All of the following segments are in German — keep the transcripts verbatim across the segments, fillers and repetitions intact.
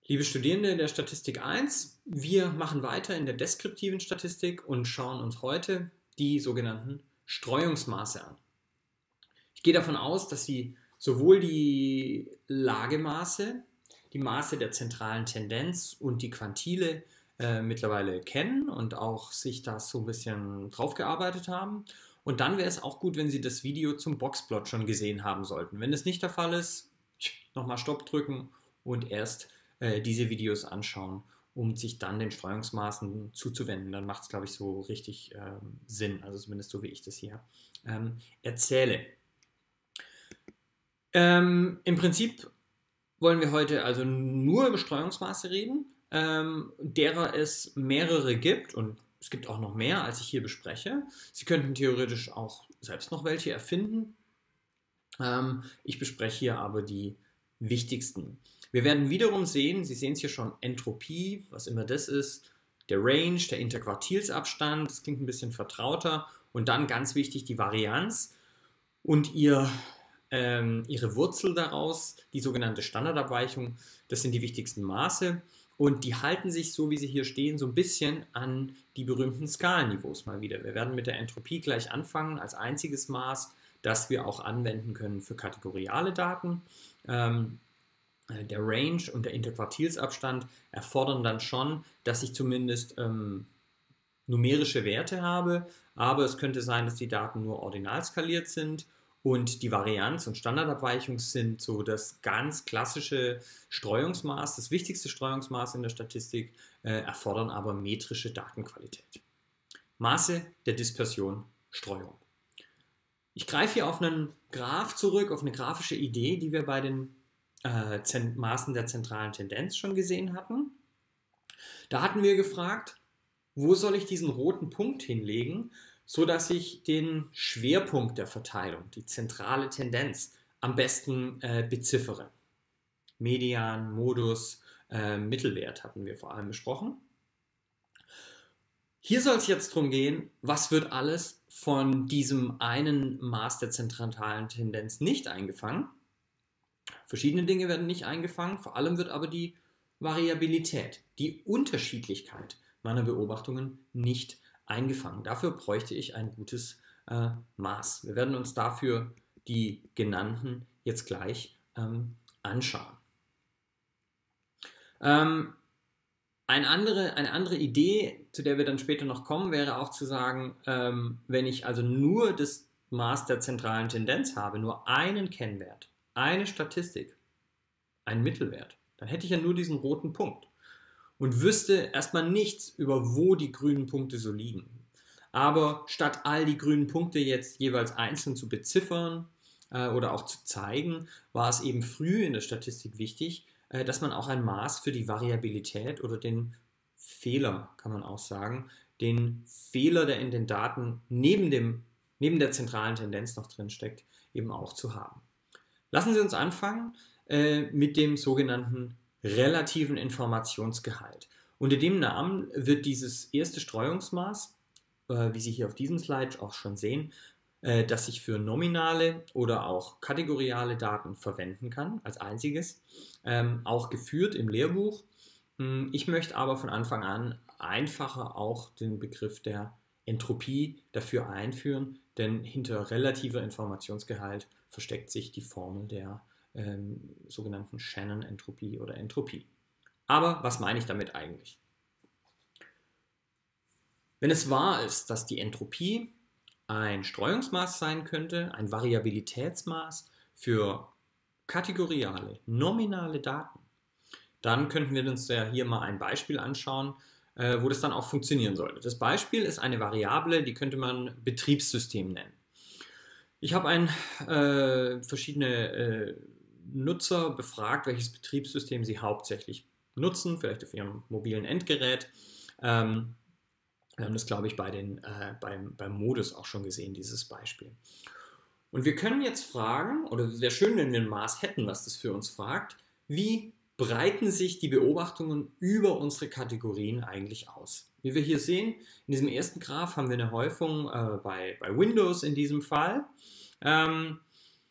Liebe Studierende der Statistik eins, wir machen weiter in der deskriptiven Statistik und schauen uns heute die sogenannten Streuungsmaße an. Ich gehe davon aus, dass Sie sowohl die Lagemaße, die Maße der zentralen Tendenz und die Quantile äh, mittlerweile kennen und auch sich das so ein bisschen drauf gearbeitet haben. Und dann wäre es auch gut, wenn Sie das Video zum Boxplot schon gesehen haben sollten. Wenn es nicht der Fall ist, nochmal Stopp drücken und erst äh, diese Videos anschauen, um sich dann den Streuungsmaßen zuzuwenden. Dann macht es, glaube ich, so richtig ähm, Sinn, also zumindest so wie ich das hier ähm, erzähle. Ähm, Im Prinzip wollen wir heute also nur über Streuungsmaße reden, ähm, derer es mehrere gibt und es gibt auch noch mehr, als ich hier bespreche. Sie könnten theoretisch auch selbst noch welche erfinden. Ähm, ich bespreche hier aber die wichtigsten. Wir werden wiederum sehen, Sie sehen es hier schon, Entropie, was immer das ist, der Range, der Interquartilsabstand, das klingt ein bisschen vertrauter und dann ganz wichtig die Varianz und ihr ähm, ihre Wurzel daraus, die sogenannte Standardabweichung, das sind die wichtigsten Maße und die halten sich, so wie sie hier stehen, so ein bisschen an die berühmten Skalenniveaus mal wieder. Wir werden mit der Entropie gleich anfangen, als einziges Maß, das wir auch anwenden können für kategoriale Daten. Ähm, der Range und der Interquartilsabstand erfordern dann schon, dass ich zumindest ähm, numerische Werte habe, aber es könnte sein, dass die Daten nur ordinal skaliert sind. Und die Varianz und Standardabweichung sind so das ganz klassische Streuungsmaß, das wichtigste Streuungsmaß in der Statistik, äh, erfordern aber metrische Datenqualität. Maße der Dispersion, Streuung. Ich greife hier auf einen Graph zurück, auf eine grafische Idee, die wir bei den äh, Maßen der zentralen Tendenz schon gesehen hatten. Da hatten wir gefragt, wo soll ich diesen roten Punkt hinlegen, so dass ich den Schwerpunkt der Verteilung, die zentrale Tendenz, am besten äh, beziffere. Median, Modus, äh, Mittelwert hatten wir vor allem besprochen. Hier soll es jetzt darum gehen, was wird alles von diesem einen Maß der zentralen Tendenz nicht eingefangen. Verschiedene Dinge werden nicht eingefangen, vor allem wird aber die Variabilität, die Unterschiedlichkeit meiner Beobachtungen nicht eingefangen. Dafür bräuchte ich ein gutes äh, Maß. Wir werden uns dafür die genannten jetzt gleich ähm, anschauen. Ähm, eine, andere, eine andere Idee, zu der wir dann später noch kommen, wäre auch zu sagen, ähm, wenn ich also nur das Maß der zentralen Tendenz habe, nur einen Kennwert, eine Statistik, einen Mittelwert, dann hätte ich ja nur diesen roten Punkt und wüsste erstmal nichts über, wo die grünen Punkte so liegen. Aber statt all die grünen Punkte jetzt jeweils einzeln zu beziffern äh, oder auch zu zeigen, war es eben früh in der Statistik wichtig, äh, dass man auch ein Maß für die Variabilität oder den Fehler, kann man auch sagen, den Fehler, der in den Daten neben, dem, neben der zentralen Tendenz noch drin steckt, eben auch zu haben. Lassen Sie uns anfangen äh, mit dem sogenannten relativen Informationsgehalt. Unter dem Namen wird dieses erste Streuungsmaß, äh, wie Sie hier auf diesem Slide auch schon sehen, äh, das ich für nominale oder auch kategoriale Daten verwenden kann, als einziges, ähm, auch geführt im Lehrbuch. Ich möchte aber von Anfang an einfacher auch den Begriff der Entropie dafür einführen, denn hinter relativer Informationsgehalt versteckt sich die Formel der ähm, sogenannten Shannon-Entropie oder Entropie. Aber was meine ich damit eigentlich? Wenn es wahr ist, dass die Entropie ein Streuungsmaß sein könnte, ein Variabilitätsmaß für kategoriale, nominale Daten, dann könnten wir uns ja hier mal ein Beispiel anschauen, äh, wo das dann auch funktionieren sollte. Das Beispiel ist eine Variable, die könnte man Betriebssystem nennen. Ich habe ein, äh, verschiedene äh, Nutzer befragt, welches Betriebssystem sie hauptsächlich nutzen, vielleicht auf ihrem mobilen Endgerät. Ähm, wir haben das, glaube ich, bei den, äh, beim, beim Modus auch schon gesehen, dieses Beispiel. Und wir können jetzt fragen, oder es wäre schön, wenn wir ein Maß hätten, was das für uns fragt, wie breiten sich die Beobachtungen über unsere Kategorien eigentlich aus. Wie wir hier sehen, in diesem ersten Graph haben wir eine Häufung äh, bei, bei Windows in diesem Fall. Ähm,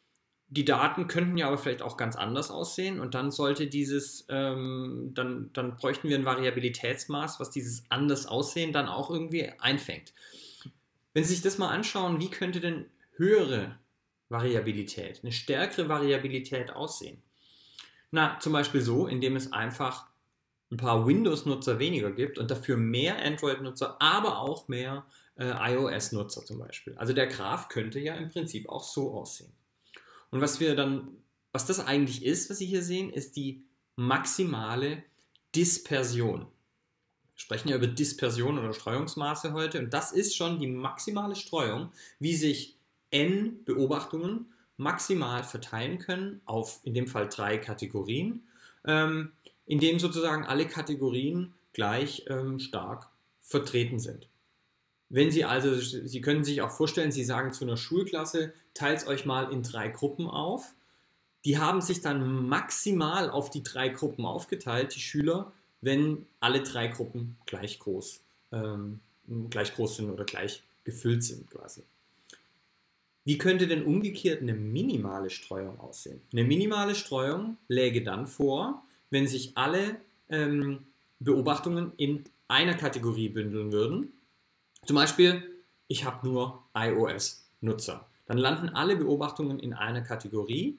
die Daten könnten ja aber vielleicht auch ganz anders aussehen und dann sollte dieses, ähm, dann, dann bräuchten wir ein Variabilitätsmaß, was dieses anders Aussehen dann auch irgendwie einfängt. Wenn Sie sich das mal anschauen, wie könnte denn höhere Variabilität, eine stärkere Variabilität aussehen? Na, zum Beispiel so, indem es einfach ein paar Windows-Nutzer weniger gibt und dafür mehr Android-Nutzer, aber auch mehr äh, iOS-Nutzer zum Beispiel. Also der Graph könnte ja im Prinzip auch so aussehen. Und was wir dann, was das eigentlich ist, was Sie hier sehen, ist die maximale Dispersion. Wir sprechen ja über Dispersion oder Streuungsmaße heute und das ist schon die maximale Streuung, wie sich n Beobachtungen maximal verteilen können auf in dem Fall drei Kategorien, ähm, in denen sozusagen alle Kategorien gleich ähm, stark vertreten sind. Wenn Sie also, Sie können sich auch vorstellen, Sie sagen zu einer Schulklasse, teilt euch mal in drei Gruppen auf. Die haben sich dann maximal auf die drei Gruppen aufgeteilt, die Schüler, wenn alle drei Gruppen gleich groß, ähm, gleich groß sind oder gleich gefüllt sind quasi. Wie könnte denn umgekehrt eine minimale Streuung aussehen? Eine minimale Streuung läge dann vor, wenn sich alle ähm, Beobachtungen in einer Kategorie bündeln würden. Zum Beispiel, ich habe nur iOS-Nutzer. Dann landen alle Beobachtungen in einer Kategorie.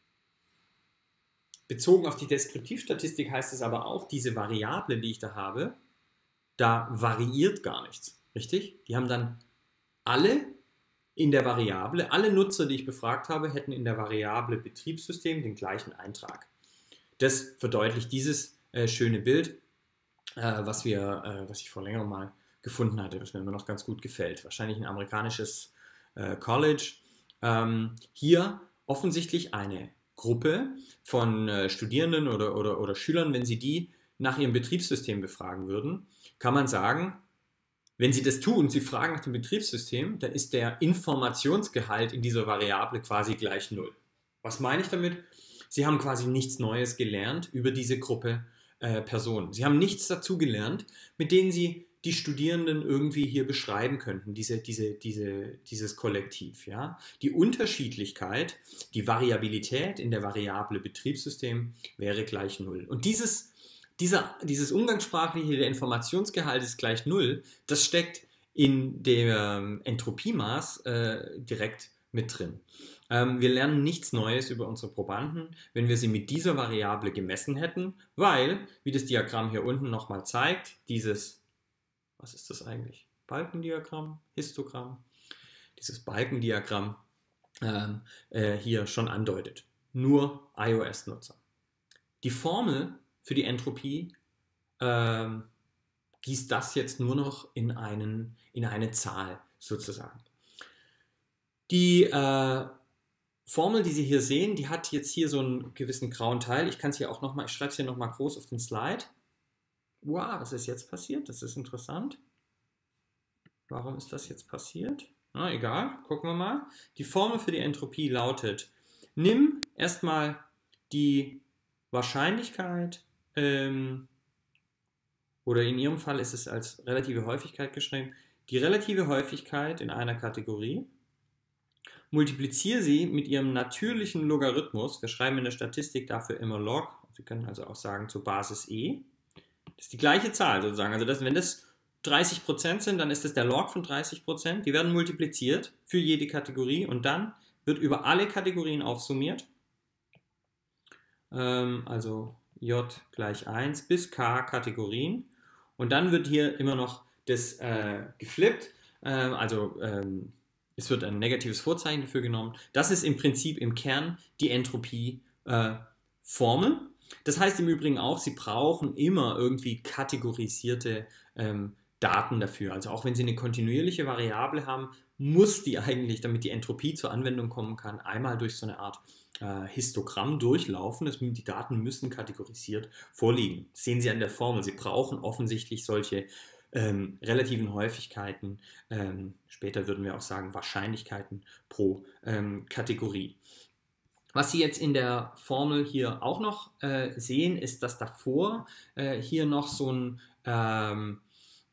Bezogen auf die Deskriptivstatistik heißt es aber auch, diese Variable, die ich da habe, da variiert gar nichts. Richtig? Die haben dann alle in der Variable, alle Nutzer, die ich befragt habe, hätten in der Variable Betriebssystem den gleichen Eintrag. Das verdeutlicht dieses äh, schöne Bild, äh, was, wir, äh, was ich vor längerem mal gefunden hatte, was mir immer noch ganz gut gefällt. Wahrscheinlich ein amerikanisches äh, College. Ähm, hier offensichtlich eine Gruppe von äh, Studierenden oder, oder, oder Schülern, wenn Sie die nach ihrem Betriebssystem befragen würden, kann man sagen, wenn Sie das tun, Sie fragen nach dem Betriebssystem, dann ist der Informationsgehalt in dieser Variable quasi gleich null. Was meine ich damit? Sie haben quasi nichts Neues gelernt über diese Gruppe äh, Personen. Sie haben nichts dazu gelernt, mit denen Sie die Studierenden irgendwie hier beschreiben könnten, diese, diese, diese, dieses Kollektiv. Ja? Die Unterschiedlichkeit, die Variabilität in der Variable Betriebssystem wäre gleich null. Und dieses, dieser, dieses umgangssprachliche, der Informationsgehalt ist gleich null, das steckt in dem Entropiemaß äh, direkt mit drin. Ähm, wir lernen nichts Neues über unsere Probanden, wenn wir sie mit dieser Variable gemessen hätten, weil, wie das Diagramm hier unten nochmal zeigt, dieses, was ist das eigentlich? Balkendiagramm, Histogramm, dieses Balkendiagramm ähm, äh, hier schon andeutet. Nur iOS-Nutzer. Die Formel für die Entropie ähm, gießt das jetzt nur noch in, einen, in eine Zahl sozusagen. Die äh, Formel, die Sie hier sehen, die hat jetzt hier so einen gewissen grauen Teil. Ich kann es hier auch nochmal, ich schreibe es hier nochmal groß auf den Slide. Wow, was ist jetzt passiert? Das ist interessant. Warum ist das jetzt passiert? Na, egal, gucken wir mal. Die Formel für die Entropie lautet, nimm erstmal die Wahrscheinlichkeit, ähm, oder in Ihrem Fall ist es als relative Häufigkeit geschrieben, die relative Häufigkeit in einer Kategorie, multipliziere sie mit Ihrem natürlichen Logarithmus, wir schreiben in der Statistik dafür immer Log, Sie können also auch sagen zur Basis e, das ist die gleiche Zahl sozusagen, also das, wenn das dreißig Prozent sind, dann ist das der Log von dreißig Prozent, die werden multipliziert für jede Kategorie und dann wird über alle Kategorien aufsummiert, ähm, also J gleich eins bis K Kategorien und dann wird hier immer noch das äh, geflippt, äh, also ähm, es wird ein negatives Vorzeichen dafür genommen. Das ist im Prinzip im Kern die Entropie-Formel. Äh, das heißt im Übrigen auch, Sie brauchen immer irgendwie kategorisierte ähm, Daten dafür. Also auch wenn Sie eine kontinuierliche Variable haben, muss die eigentlich, damit die Entropie zur Anwendung kommen kann, einmal durch so eine Art äh, Histogramm durchlaufen. Das, die Daten müssen kategorisiert vorliegen. Das sehen Sie an der Formel. Sie brauchen offensichtlich solche Ähm, relativen Häufigkeiten, ähm, später würden wir auch sagen Wahrscheinlichkeiten pro ähm, Kategorie. Was Sie jetzt in der Formel hier auch noch äh, sehen, ist, dass davor äh, hier noch so ein ähm,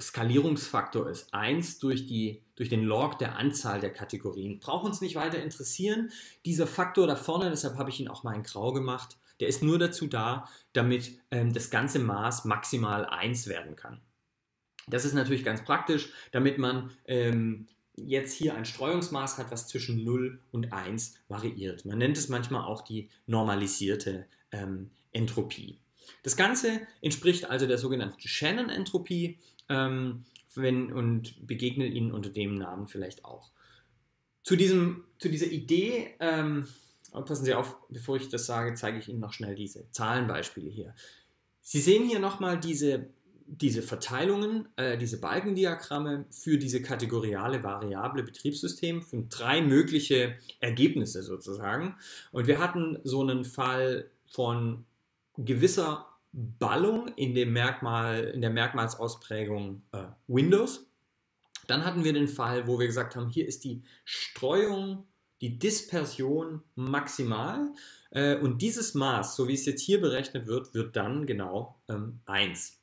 Skalierungsfaktor ist eins durch, die, durch den Log der Anzahl der Kategorien. Braucht uns nicht weiter interessieren. Dieser Faktor da vorne, deshalb habe ich ihn auch mal in grau gemacht, der ist nur dazu da, damit ähm, das ganze Maß maximal eins werden kann. Das ist natürlich ganz praktisch, damit man ähm, jetzt hier ein Streuungsmaß hat, was zwischen null und eins variiert. Man nennt es manchmal auch die normalisierte ähm, Entropie. Das Ganze entspricht also der sogenannten Shannon-Entropie ähm, wenn, und begegnet Ihnen unter dem Namen vielleicht auch. Zu, diesem, zu dieser Idee, ähm, passen Sie auf, bevor ich das sage, zeige ich Ihnen noch schnell diese Zahlenbeispiele hier. Sie sehen hier nochmal diese, diese Verteilungen, äh, diese Balkendiagramme für diese kategoriale variable Betriebssystem, für drei mögliche Ergebnisse sozusagen. Und wir hatten so einen Fall von gewisser Ballung in, dem Merkmal, in der Merkmalsausprägung äh, Windows. Dann hatten wir den Fall, wo wir gesagt haben, hier ist die Streuung, die Dispersion maximal äh, und dieses Maß, so wie es jetzt hier berechnet wird, wird dann genau ähm, eins.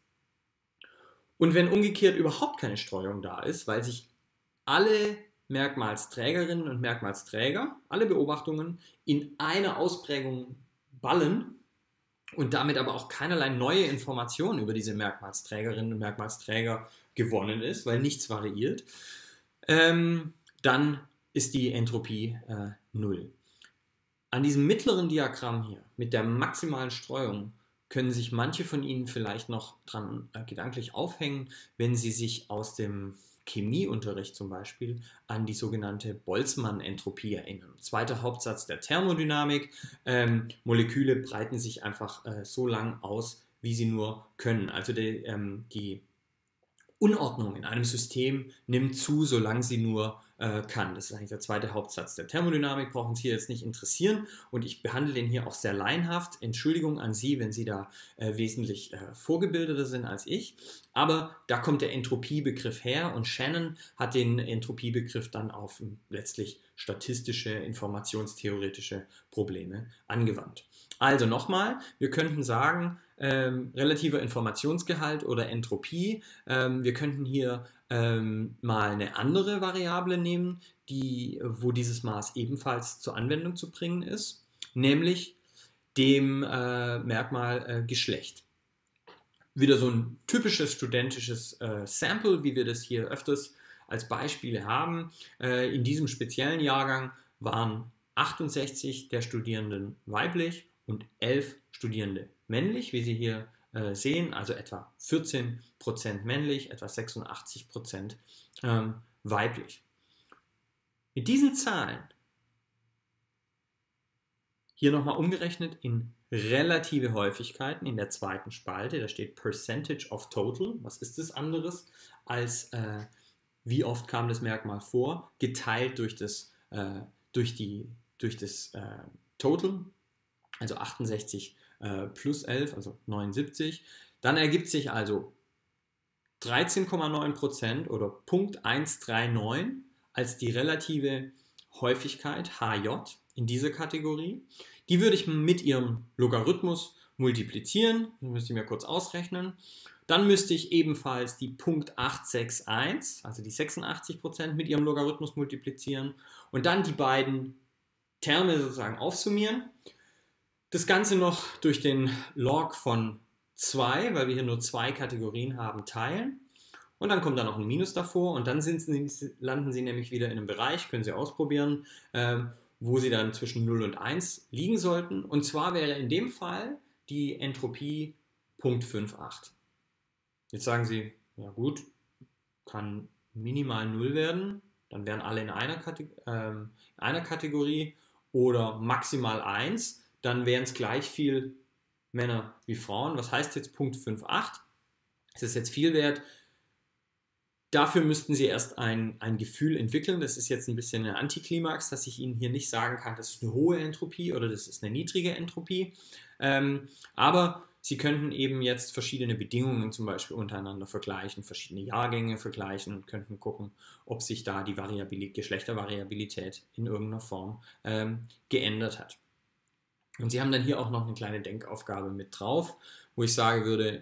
Und wenn umgekehrt überhaupt keine Streuung da ist, weil sich alle Merkmalsträgerinnen und Merkmalsträger, alle Beobachtungen in einer Ausprägung ballen, und damit aber auch keinerlei neue Informationen über diese Merkmalsträgerinnen und Merkmalsträger gewonnen ist, weil nichts variiert, ähm, dann ist die Entropie äh, null. An diesem mittleren Diagramm hier mit der maximalen Streuung können sich manche von Ihnen vielleicht noch dran äh, gedanklich aufhängen, wenn Sie sich aus dem Chemieunterricht zum Beispiel an die sogenannte Boltzmann-Entropie erinnern. Zweiter Hauptsatz der Thermodynamik. Ähm, Moleküle breiten sich einfach äh, so lang aus, wie sie nur können. Also die, ähm, die Unordnung in einem System nimmt zu, solange sie nur äh, kann. Das ist eigentlich der zweite Hauptsatz der Thermodynamik, braucht uns hier jetzt nicht interessieren und ich behandle den hier auch sehr laienhaft. Entschuldigung an Sie, wenn Sie da äh, wesentlich äh, vorgebildeter sind als ich, aber da kommt der Entropiebegriff her und Shannon hat den Entropiebegriff dann auf letztlich statistische, informationstheoretische Probleme angewandt. Also nochmal, wir könnten sagen, ähm, relativer Informationsgehalt oder Entropie. Ähm, wir könnten hier ähm, mal eine andere Variable nehmen, die, wo dieses Maß ebenfalls zur Anwendung zu bringen ist, nämlich dem äh, Merkmal äh, Geschlecht. Wieder so ein typisches studentisches äh, Sample, wie wir das hier öfters als Beispiele haben. Äh, in diesem speziellen Jahrgang waren achtundsechzig der Studierenden weiblich und elf Studierende männlich, wie Sie hier äh, sehen, also etwa vierzehn Prozent männlich, etwa sechsundachtzig Prozent ähm, weiblich. Mit diesen Zahlen, hier nochmal umgerechnet in relative Häufigkeiten in der zweiten Spalte, da steht Percentage of Total, was ist das anderes als äh, wie oft kam das Merkmal vor, geteilt durch das, äh, durch die, durch das äh, Total, also achtundsechzig äh, plus elf, also neunundsiebzig. Dann ergibt sich also dreizehn Komma neun Prozent oder Punkt hundertneununddreißig als die relative Häufigkeit H J in dieser Kategorie. Die würde ich mit ihrem Logarithmus multiplizieren. Das müsste ich mir kurz ausrechnen. Dann müsste ich ebenfalls die Punkt achthundertsechsundsechzig, also die sechsundachtzig Prozent mit ihrem Logarithmus multiplizieren und dann die beiden Terme sozusagen aufsummieren. Das Ganze noch durch den Log von zwei, weil wir hier nur zwei Kategorien haben, teilen. Und dann kommt da noch ein Minus davor und dann sind sie, landen Sie nämlich wieder in einem Bereich, können Sie ausprobieren, ähm, wo Sie dann zwischen null und eins liegen sollten. Und zwar wäre in dem Fall die Entropie Punkt achtundfünfzig. Jetzt sagen Sie, ja gut, kann minimal null werden, dann wären alle in einer, Kate ähm, in einer Kategorie oder maximal eins, dann wären es gleich viel Männer wie Frauen. Was heißt jetzt Punkt achtundfünfzig? Ist das jetzt viel wert? Dafür müssten Sie erst ein, ein Gefühl entwickeln. Das ist jetzt ein bisschen ein Antiklimax, dass ich Ihnen hier nicht sagen kann, das ist eine hohe Entropie oder das ist eine niedrige Entropie. Ähm, aber Sie könnten eben jetzt verschiedene Bedingungen zum Beispiel untereinander vergleichen, verschiedene Jahrgänge vergleichen und könnten gucken, ob sich da die Variabilität, Geschlechtervariabilität in irgendeiner Form ähm, geändert hat. Und Sie haben dann hier auch noch eine kleine Denkaufgabe mit drauf, wo ich sagen würde,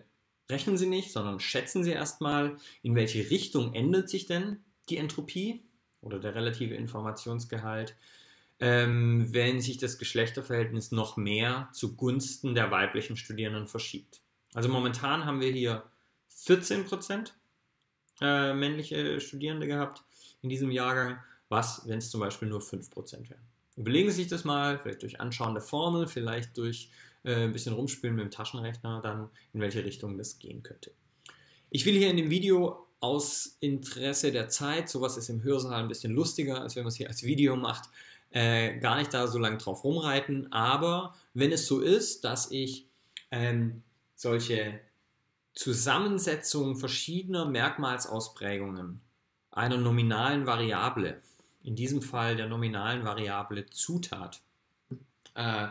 rechnen Sie nicht, sondern schätzen Sie erstmal, in welche Richtung ändert sich denn die Entropie oder der relative Informationsgehalt, ähm, wenn sich das Geschlechterverhältnis noch mehr zugunsten der weiblichen Studierenden verschiebt. Also momentan haben wir hier vierzehn Prozent äh, männliche Studierende gehabt in diesem Jahrgang, was, wenn es zum Beispiel nur fünf Prozent wären. Überlegen Sie sich das mal, vielleicht durch Anschauen der Formel, vielleicht durch äh, ein bisschen rumspielen mit dem Taschenrechner, dann in welche Richtung das gehen könnte. Ich will hier in dem Video aus Interesse der Zeit, sowas ist im Hörsaal ein bisschen lustiger, als wenn man es hier als Video macht, äh, gar nicht da so lange drauf rumreiten, aber wenn es so ist, dass ich ähm, solche Zusammensetzungen verschiedener Merkmalsausprägungen einer nominalen Variable, in diesem Fall der nominalen Variable Zutat, äh,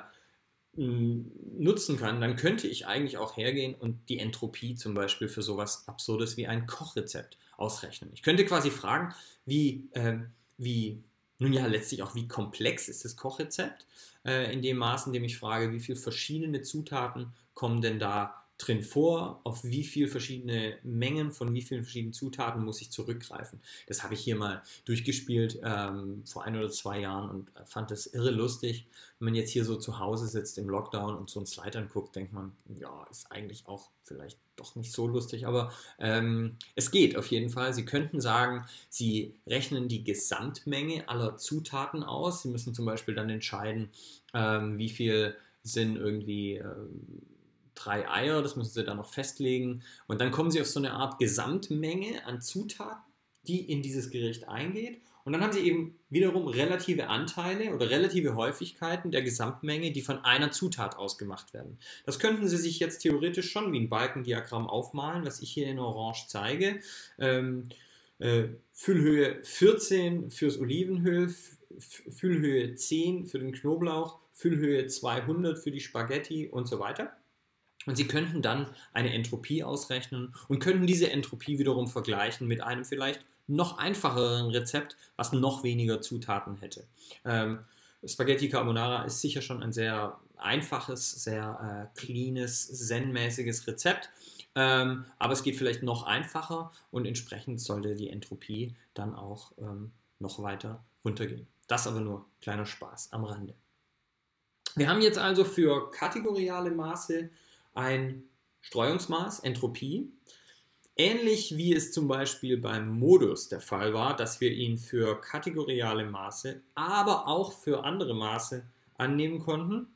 nutzen kann, dann könnte ich eigentlich auch hergehen und die Entropie zum Beispiel für sowas Absurdes wie ein Kochrezept ausrechnen. Ich könnte quasi fragen, wie, äh, wie nun ja letztlich auch, wie komplex ist das Kochrezept, äh, in dem Maß, in dem ich frage, wie viele verschiedene Zutaten kommen denn da drin vor, auf wie viele verschiedene Mengen von wie vielen verschiedenen Zutaten muss ich zurückgreifen. Das habe ich hier mal durchgespielt ähm, vor ein oder zwei Jahren und fand das irre lustig. Wenn man jetzt hier so zu Hause sitzt im Lockdown und so ein Slide anguckt, denkt man, ja, ist eigentlich auch vielleicht doch nicht so lustig, aber ähm, es geht auf jeden Fall. Sie könnten sagen, Sie rechnen die Gesamtmenge aller Zutaten aus. Sie müssen zum Beispiel dann entscheiden, ähm, wie viel sind irgendwie ähm, drei Eier, das müssen Sie dann noch festlegen. Und dann kommen Sie auf so eine Art Gesamtmenge an Zutaten, die in dieses Gericht eingeht. Und dann haben Sie eben wiederum relative Anteile oder relative Häufigkeiten der Gesamtmenge, die von einer Zutat ausgemacht werden. Das könnten Sie sich jetzt theoretisch schon wie ein Balkendiagramm aufmalen, was ich hier in Orange zeige. Ähm, äh, Füllhöhe vierzehn fürs Olivenöl, Füllhöhe zehn für den Knoblauch, Füllhöhe zweihundert für die Spaghetti und so weiter. Und Sie könnten dann eine Entropie ausrechnen und könnten diese Entropie wiederum vergleichen mit einem vielleicht noch einfacheren Rezept, was noch weniger Zutaten hätte. Ähm, Spaghetti Carbonara ist sicher schon ein sehr einfaches, sehr äh, cleanes, zen-mäßiges Rezept, ähm, aber es geht vielleicht noch einfacher und entsprechend sollte die Entropie dann auch ähm, noch weiter runtergehen. Das aber nur kleiner Spaß am Rande. Wir haben jetzt also für kategoriale Maße ein Streuungsmaß, Entropie, ähnlich wie es zum Beispiel beim Modus der Fall war, dass wir ihn für kategoriale Maße, aber auch für andere Maße annehmen konnten.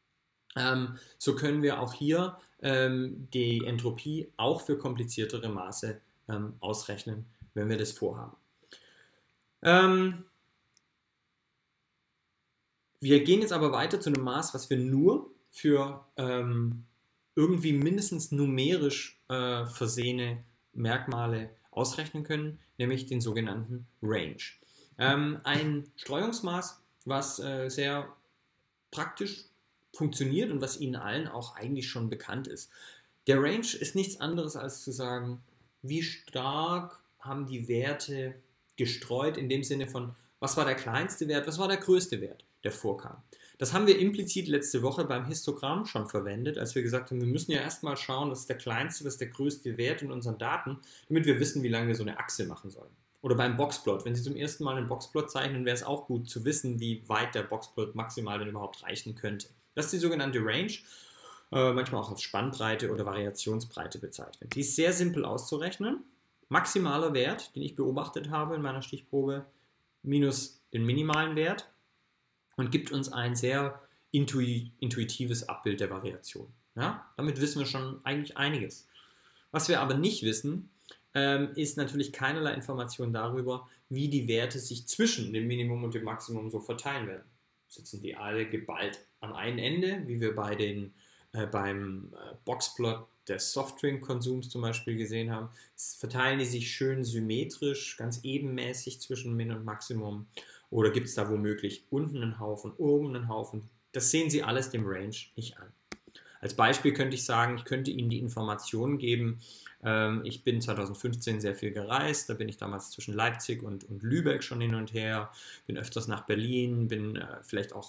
Ähm, so können wir auch hier ähm, die Entropie auch für kompliziertere Maße ähm, ausrechnen, wenn wir das vorhaben. Ähm, wir gehen jetzt aber weiter zu einem Maß, was wir nur für ähm, irgendwie mindestens numerisch äh, versehene Merkmale ausrechnen können, nämlich den sogenannten Range. Ähm, ein Streuungsmaß, was äh, sehr praktisch funktioniert und was Ihnen allen auch eigentlich schon bekannt ist. Der Range ist nichts anderes als zu sagen, wie stark haben die Werte gestreut, in dem Sinne von, was war der kleinste Wert, was war der größte Wert, der vorkam. Das haben wir implizit letzte Woche beim Histogramm schon verwendet, als wir gesagt haben, wir müssen ja erstmal schauen, das ist der kleinste, das ist der größte Wert in unseren Daten, damit wir wissen, wie lange wir so eine Achse machen sollen. Oder beim Boxplot, wenn Sie zum ersten Mal einen Boxplot zeichnen, wäre es auch gut zu wissen, wie weit der Boxplot maximal denn überhaupt reichen könnte. Das ist die sogenannte Range, äh, manchmal auch als Spannbreite oder Variationsbreite bezeichnet. Die ist sehr simpel auszurechnen. Maximaler Wert, den ich beobachtet habe in meiner Stichprobe, minus den minimalen Wert, und gibt uns ein sehr intuitives Abbild der Variation. Ja? Damit wissen wir schon eigentlich einiges. Was wir aber nicht wissen, ähm, ist natürlich keinerlei Information darüber, wie die Werte sich zwischen dem Minimum und dem Maximum so verteilen werden. Sitzen die alle geballt am einen Ende, wie wir bei den, äh, beim äh, Boxplot des Softdrink-Konsums zum Beispiel gesehen haben, verteilen die sich schön symmetrisch, ganz ebenmäßig zwischen Min und Maximum. Oder gibt es da womöglich unten einen Haufen, oben einen Haufen? Das sehen Sie alles dem Range nicht an. Als Beispiel könnte ich sagen, ich könnte Ihnen die Informationen geben. Ähm, ich bin zweitausendfünfzehn sehr viel gereist. Da bin ich damals zwischen Leipzig und, und Lübeck schon hin und her. Bin öfters nach Berlin, bin äh, vielleicht auch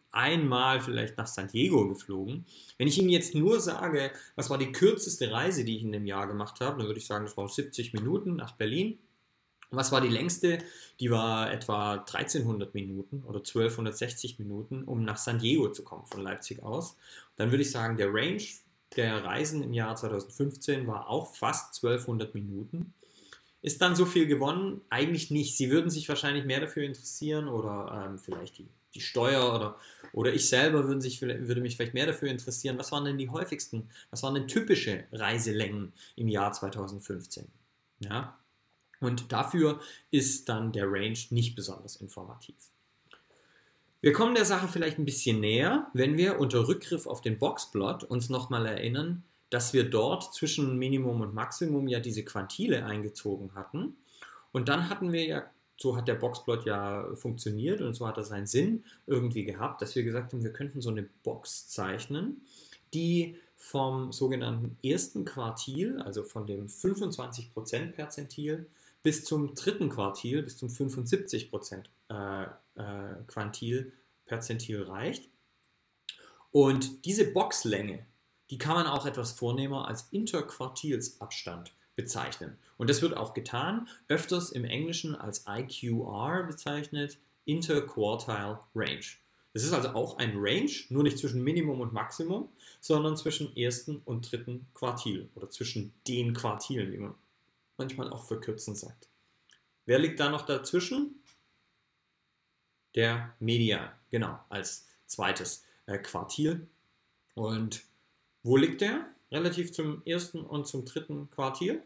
einmal vielleicht nach San Diego geflogen. Wenn ich Ihnen jetzt nur sage, was war die kürzeste Reise, die ich in dem Jahr gemacht habe, dann würde ich sagen, das waren siebzig Minuten nach Berlin. Was war die längste? Die war etwa dreizehnhundert Minuten oder zwölfhundertsechzig Minuten, um nach San Diego zu kommen von Leipzig aus. Dann würde ich sagen, der Range der Reisen im Jahr zweitausendfünfzehn war auch fast zwölfhundert Minuten. Ist dann so viel gewonnen? Eigentlich nicht. Sie würden sich wahrscheinlich mehr dafür interessieren oder ähm, vielleicht die, die Steuer oder, oder ich selber würden sich, würde mich vielleicht mehr dafür interessieren. Was waren denn die häufigsten, was waren denn typische Reiselängen im Jahr zweitausendfünfzehn? Ja? Und dafür ist dann der Range nicht besonders informativ. Wir kommen der Sache vielleicht ein bisschen näher, wenn wir unter Rückgriff auf den Boxplot uns nochmal erinnern, dass wir dort zwischen Minimum und Maximum ja diese Quantile eingezogen hatten. Und dann hatten wir ja, so hat der Boxplot ja funktioniert und so hat er seinen Sinn irgendwie gehabt, dass wir gesagt haben, wir könnten so eine Box zeichnen, die vom sogenannten ersten Quartil, also von dem fünfundzwanzig Prozent Perzentil, bis zum dritten Quartil, bis zum fünfundsiebzig Prozent äh, äh, Quantil, Perzentil reicht. Und diese Boxlänge, die kann man auch etwas vornehmer als Interquartilsabstand bezeichnen. Und das wird auch getan, öfters im Englischen als I Q R bezeichnet, Interquartile Range. Das ist also auch ein Range, nur nicht zwischen Minimum und Maximum, sondern zwischen ersten und dritten Quartil oder zwischen den Quartilen, wie man manchmal auch verkürzend sagt. Wer liegt da noch dazwischen? Der Median, genau, als zweites äh, Quartil. Und wo liegt der? Relativ zum ersten und zum dritten Quartil?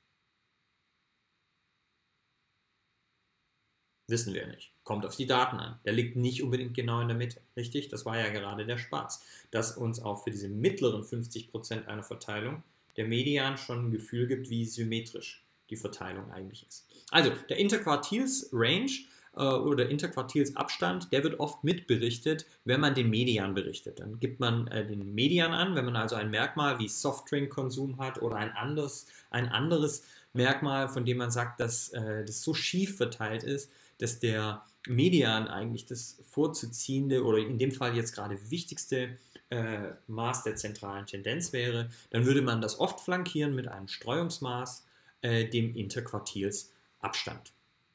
Wissen wir nicht. Kommt auf die Daten an. Der liegt nicht unbedingt genau in der Mitte. Richtig? Das war ja gerade der Spaß, dass uns auch für diese mittleren fünfzig Prozent einer Verteilung der Median schon ein Gefühl gibt, wie symmetrisch die Verteilung eigentlich ist. Also der Interquartils-Range äh, oder Interquartilsabstand, der wird oft mitberichtet, wenn man den Median berichtet. Dann gibt man äh, den Median an, wenn man also ein Merkmal wie Softdrink-Konsum hat oder ein anderes, ein anderes Merkmal, von dem man sagt, dass äh, das so schief verteilt ist, dass der Median eigentlich das vorzuziehende oder in dem Fall jetzt gerade wichtigste äh, Maß der zentralen Tendenz wäre, dann würde man das oft flankieren mit einem Streuungsmaß, äh, dem Interquartilsabstand.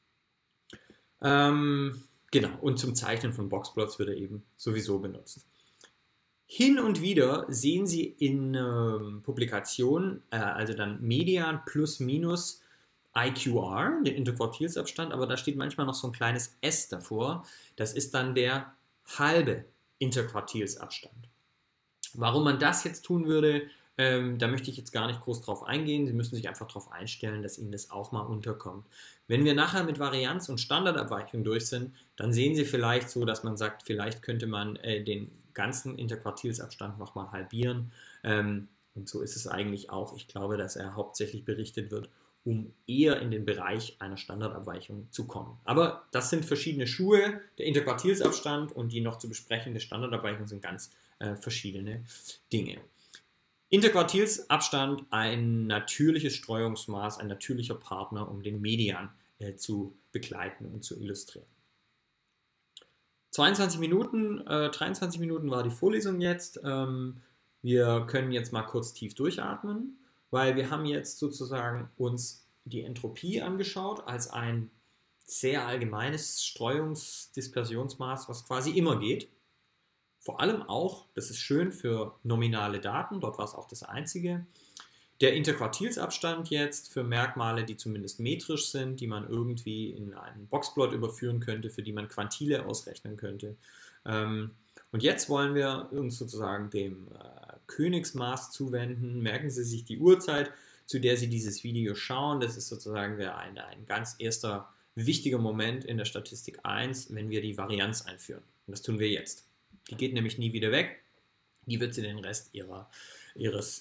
Ähm, genau, und zum Zeichnen von Boxplots wird er eben sowieso benutzt. Hin und wieder sehen Sie in ähm, Publikationen, äh, also dann Median plus minus I Q R, den Interquartilsabstand, aber da steht manchmal noch so ein kleines S davor. Das ist dann der halbe Interquartilsabstand. Warum man das jetzt tun würde, ähm, da möchte ich jetzt gar nicht groß drauf eingehen. Sie müssen sich einfach darauf einstellen, dass Ihnen das auch mal unterkommt. Wenn wir nachher mit Varianz und Standardabweichung durch sind, dann sehen Sie vielleicht so, dass man sagt, vielleicht könnte man äh, den ganzen Interquartilsabstand nochmal halbieren. Ähm, und so ist es eigentlich auch. Ich glaube, dass er hauptsächlich berichtet wird, um eher in den Bereich einer Standardabweichung zu kommen. Aber das sind verschiedene Schuhe. Der Interquartilsabstand und die noch zu besprechende Standardabweichung sind ganz äh, verschiedene Dinge. Interquartilsabstand, ein natürliches Streuungsmaß, ein natürlicher Partner, um den Median äh, zu begleiten und zu illustrieren. zweiundzwanzig Minuten, äh, dreiundzwanzig Minuten war die Vorlesung jetzt. Ähm, wir können jetzt mal kurz tief durchatmen, weil wir haben jetzt sozusagen uns die Entropie angeschaut als ein sehr allgemeines Streuungsdispersionsmaß, was quasi immer geht. Vor allem auch, das ist schön für nominale Daten, dort war es auch das einzige. Der Interquartilsabstand jetzt für Merkmale, die zumindest metrisch sind, die man irgendwie in einen Boxplot überführen könnte, für die man Quantile ausrechnen könnte. Und jetzt wollen wir uns sozusagen dem Königsmaß zuwenden. Merken Sie sich die Uhrzeit, zu der Sie dieses Video schauen. Das ist sozusagen ein, ein ganz erster wichtiger Moment in der Statistik eins, wenn wir die Varianz einführen. Und das tun wir jetzt. Die geht nämlich nie wieder weg. Die wird sie den Rest ihrer, ihres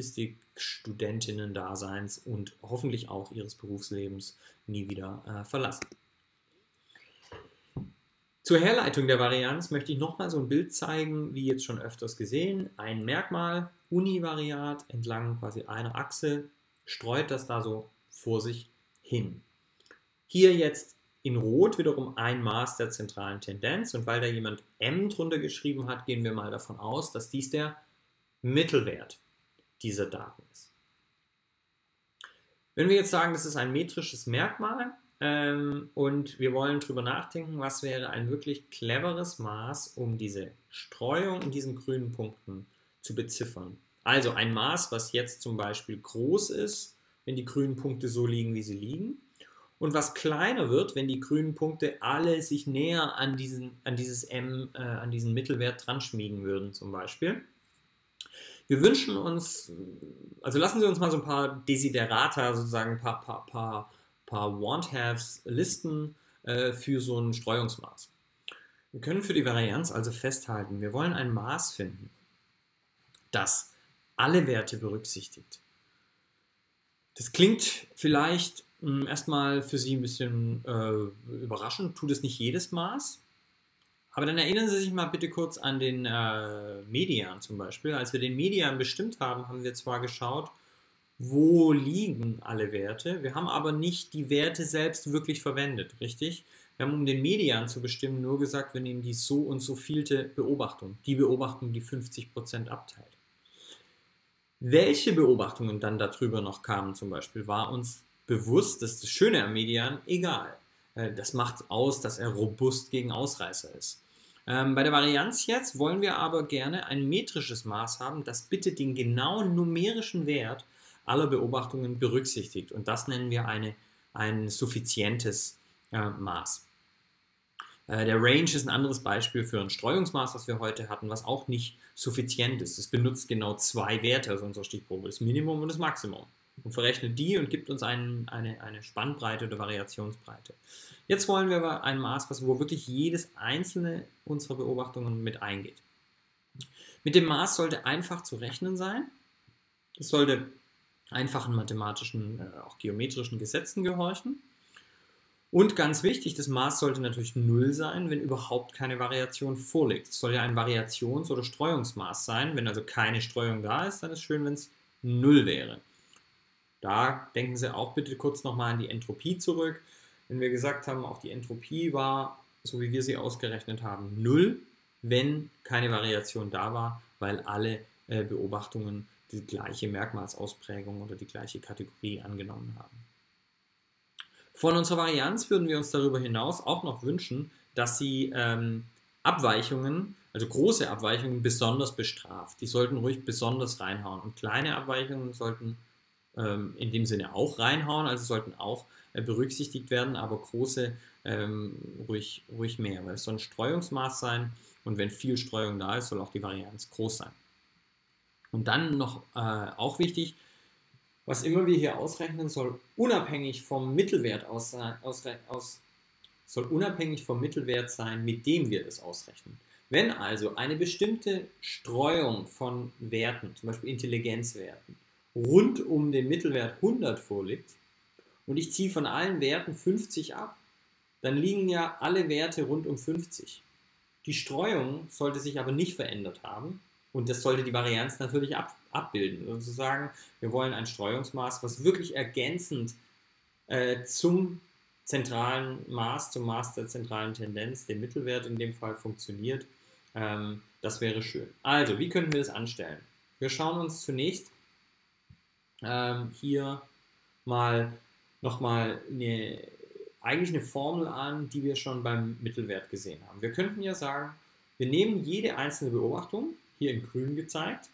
Statistikstudentinnen-Daseins und hoffentlich auch ihres Berufslebens nie wieder äh, verlassen. Zur Herleitung der Varianz möchte ich nochmal so ein Bild zeigen, wie jetzt schon öfters gesehen. Ein Merkmal, univariat, entlang quasi einer Achse, streut das da so vor sich hin. Hier jetzt in Rot wiederum ein Maß der zentralen Tendenz und weil da jemand M drunter geschrieben hat, gehen wir mal davon aus, dass dies der Mittelwert dieser Daten ist. Wenn wir jetzt sagen, das ist ein metrisches Merkmal ähm, und wir wollen darüber nachdenken, was wäre ein wirklich cleveres Maß, um diese Streuung in diesen grünen Punkten zu beziffern. Also ein Maß, was jetzt zum Beispiel groß ist, wenn die grünen Punkte so liegen, wie sie liegen, und was kleiner wird, wenn die grünen Punkte alle sich näher an, diesen, an dieses M, äh, an diesen Mittelwert dran schmiegen würden zum Beispiel. Wir wünschen uns, also lassen Sie uns mal so ein paar Desiderata, sozusagen ein paar, paar, paar, paar Want-Haves listen äh, für so ein Streuungsmaß. Wir können für die Varianz also festhalten, wir wollen ein Maß finden, das alle Werte berücksichtigt. Das klingt vielleicht mh, erstmal für Sie ein bisschen äh, überraschend, tut es nicht jedes Maß. Aber dann erinnern Sie sich mal bitte kurz an den äh, Median zum Beispiel. Als wir den Median bestimmt haben, haben wir zwar geschaut, wo liegen alle Werte, wir haben aber nicht die Werte selbst wirklich verwendet, richtig? Wir haben, um den Median zu bestimmen, nur gesagt, wir nehmen die so und so vielte Beobachtung, die Beobachtung, die fünfzig Prozent abteilt. Welche Beobachtungen dann darüber noch kamen zum Beispiel, war uns bewusst, das ist das Schöne am Median, egal. Das macht aus, dass er robust gegen Ausreißer ist. Ähm, bei der Varianz jetzt wollen wir aber gerne ein metrisches Maß haben, das bitte den genauen numerischen Wert aller Beobachtungen berücksichtigt. Und das nennen wir eine, ein suffizientes äh, Maß. Äh, der Range ist ein anderes Beispiel für ein Streuungsmaß, was wir heute hatten, was auch nicht suffizient ist. Es benutzt genau zwei Werte aus unserer Stichprobe, das Minimum und das Maximum. Und verrechnet die und gibt uns einen, eine, eine Spannbreite oder Variationsbreite. Jetzt wollen wir aber ein Maß, wo wirklich jedes einzelne unserer Beobachtungen mit eingeht. Mit dem Maß sollte einfach zu rechnen sein. Es sollte einfachen mathematischen, äh, auch geometrischen Gesetzen gehorchen. Und ganz wichtig, das Maß sollte natürlich null sein, wenn überhaupt keine Variation vorliegt. Es soll ja ein Variations- oder Streuungsmaß sein. Wenn also keine Streuung da ist, dann ist es schön, wenn es null wäre. Da denken Sie auch bitte kurz nochmal an die Entropie zurück. Wenn wir gesagt haben, auch die Entropie war, so wie wir sie ausgerechnet haben, null, wenn keine Variation da war, weil alle äh, Beobachtungen die gleiche Merkmalsausprägung oder die gleiche Kategorie angenommen haben. Von unserer Varianz würden wir uns darüber hinaus auch noch wünschen, dass sie ähm, Abweichungen, also große Abweichungen, besonders bestraft. Die sollten ruhig besonders reinhauen und kleine Abweichungen sollten in dem Sinne auch reinhauen, also sollten auch äh, berücksichtigt werden, aber große ähm, ruhig, ruhig mehr, weil es soll ein Streuungsmaß sein und wenn viel Streuung da ist, soll auch die Varianz groß sein. Und dann noch äh, auch wichtig, was immer wir hier ausrechnen, soll unabhängig vom Mittelwert aus, aus, aus, soll unabhängig vom Mittelwert sein, mit dem wir das ausrechnen. Wenn also eine bestimmte Streuung von Werten, zum Beispiel Intelligenzwerten, rund um den Mittelwert hundert vorliegt und ich ziehe von allen Werten fünfzig ab, dann liegen ja alle Werte rund um fünfzig. Die Streuung sollte sich aber nicht verändert haben und das sollte die Varianz natürlich ab, abbilden. Sozusagen, wir wollen ein Streuungsmaß, was wirklich ergänzend äh, zum zentralen Maß, zum Maß der zentralen Tendenz, dem Mittelwert in dem Fall funktioniert. Ähm, das wäre schön. Also, wie können wir das anstellen? Wir schauen uns zunächst Ähm, hier mal nochmal eine, eigentlich eine Formel an, die wir schon beim Mittelwert gesehen haben. Wir könnten ja sagen, wir nehmen jede einzelne Beobachtung, hier in grün gezeigt,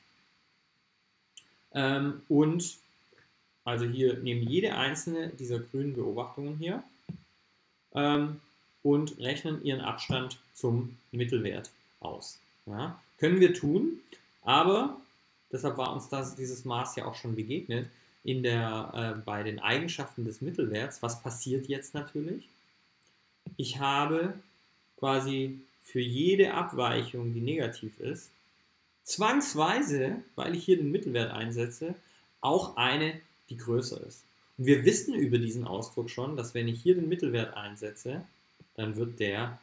ähm, und also hier nehmen jede einzelne dieser grünen Beobachtungen hier ähm, und rechnen ihren Abstand zum Mittelwert aus. Ja? Können wir tun, aber deshalb war uns das, dieses Maß ja auch schon begegnet in der, äh, bei den Eigenschaften des Mittelwerts. Was passiert jetzt natürlich? Ich habe quasi für jede Abweichung, die negativ ist, zwangsweise, weil ich hier den Mittelwert einsetze, auch eine, die größer ist. Und wir wissen über diesen Ausdruck schon, dass wenn ich hier den Mittelwert einsetze, dann wird der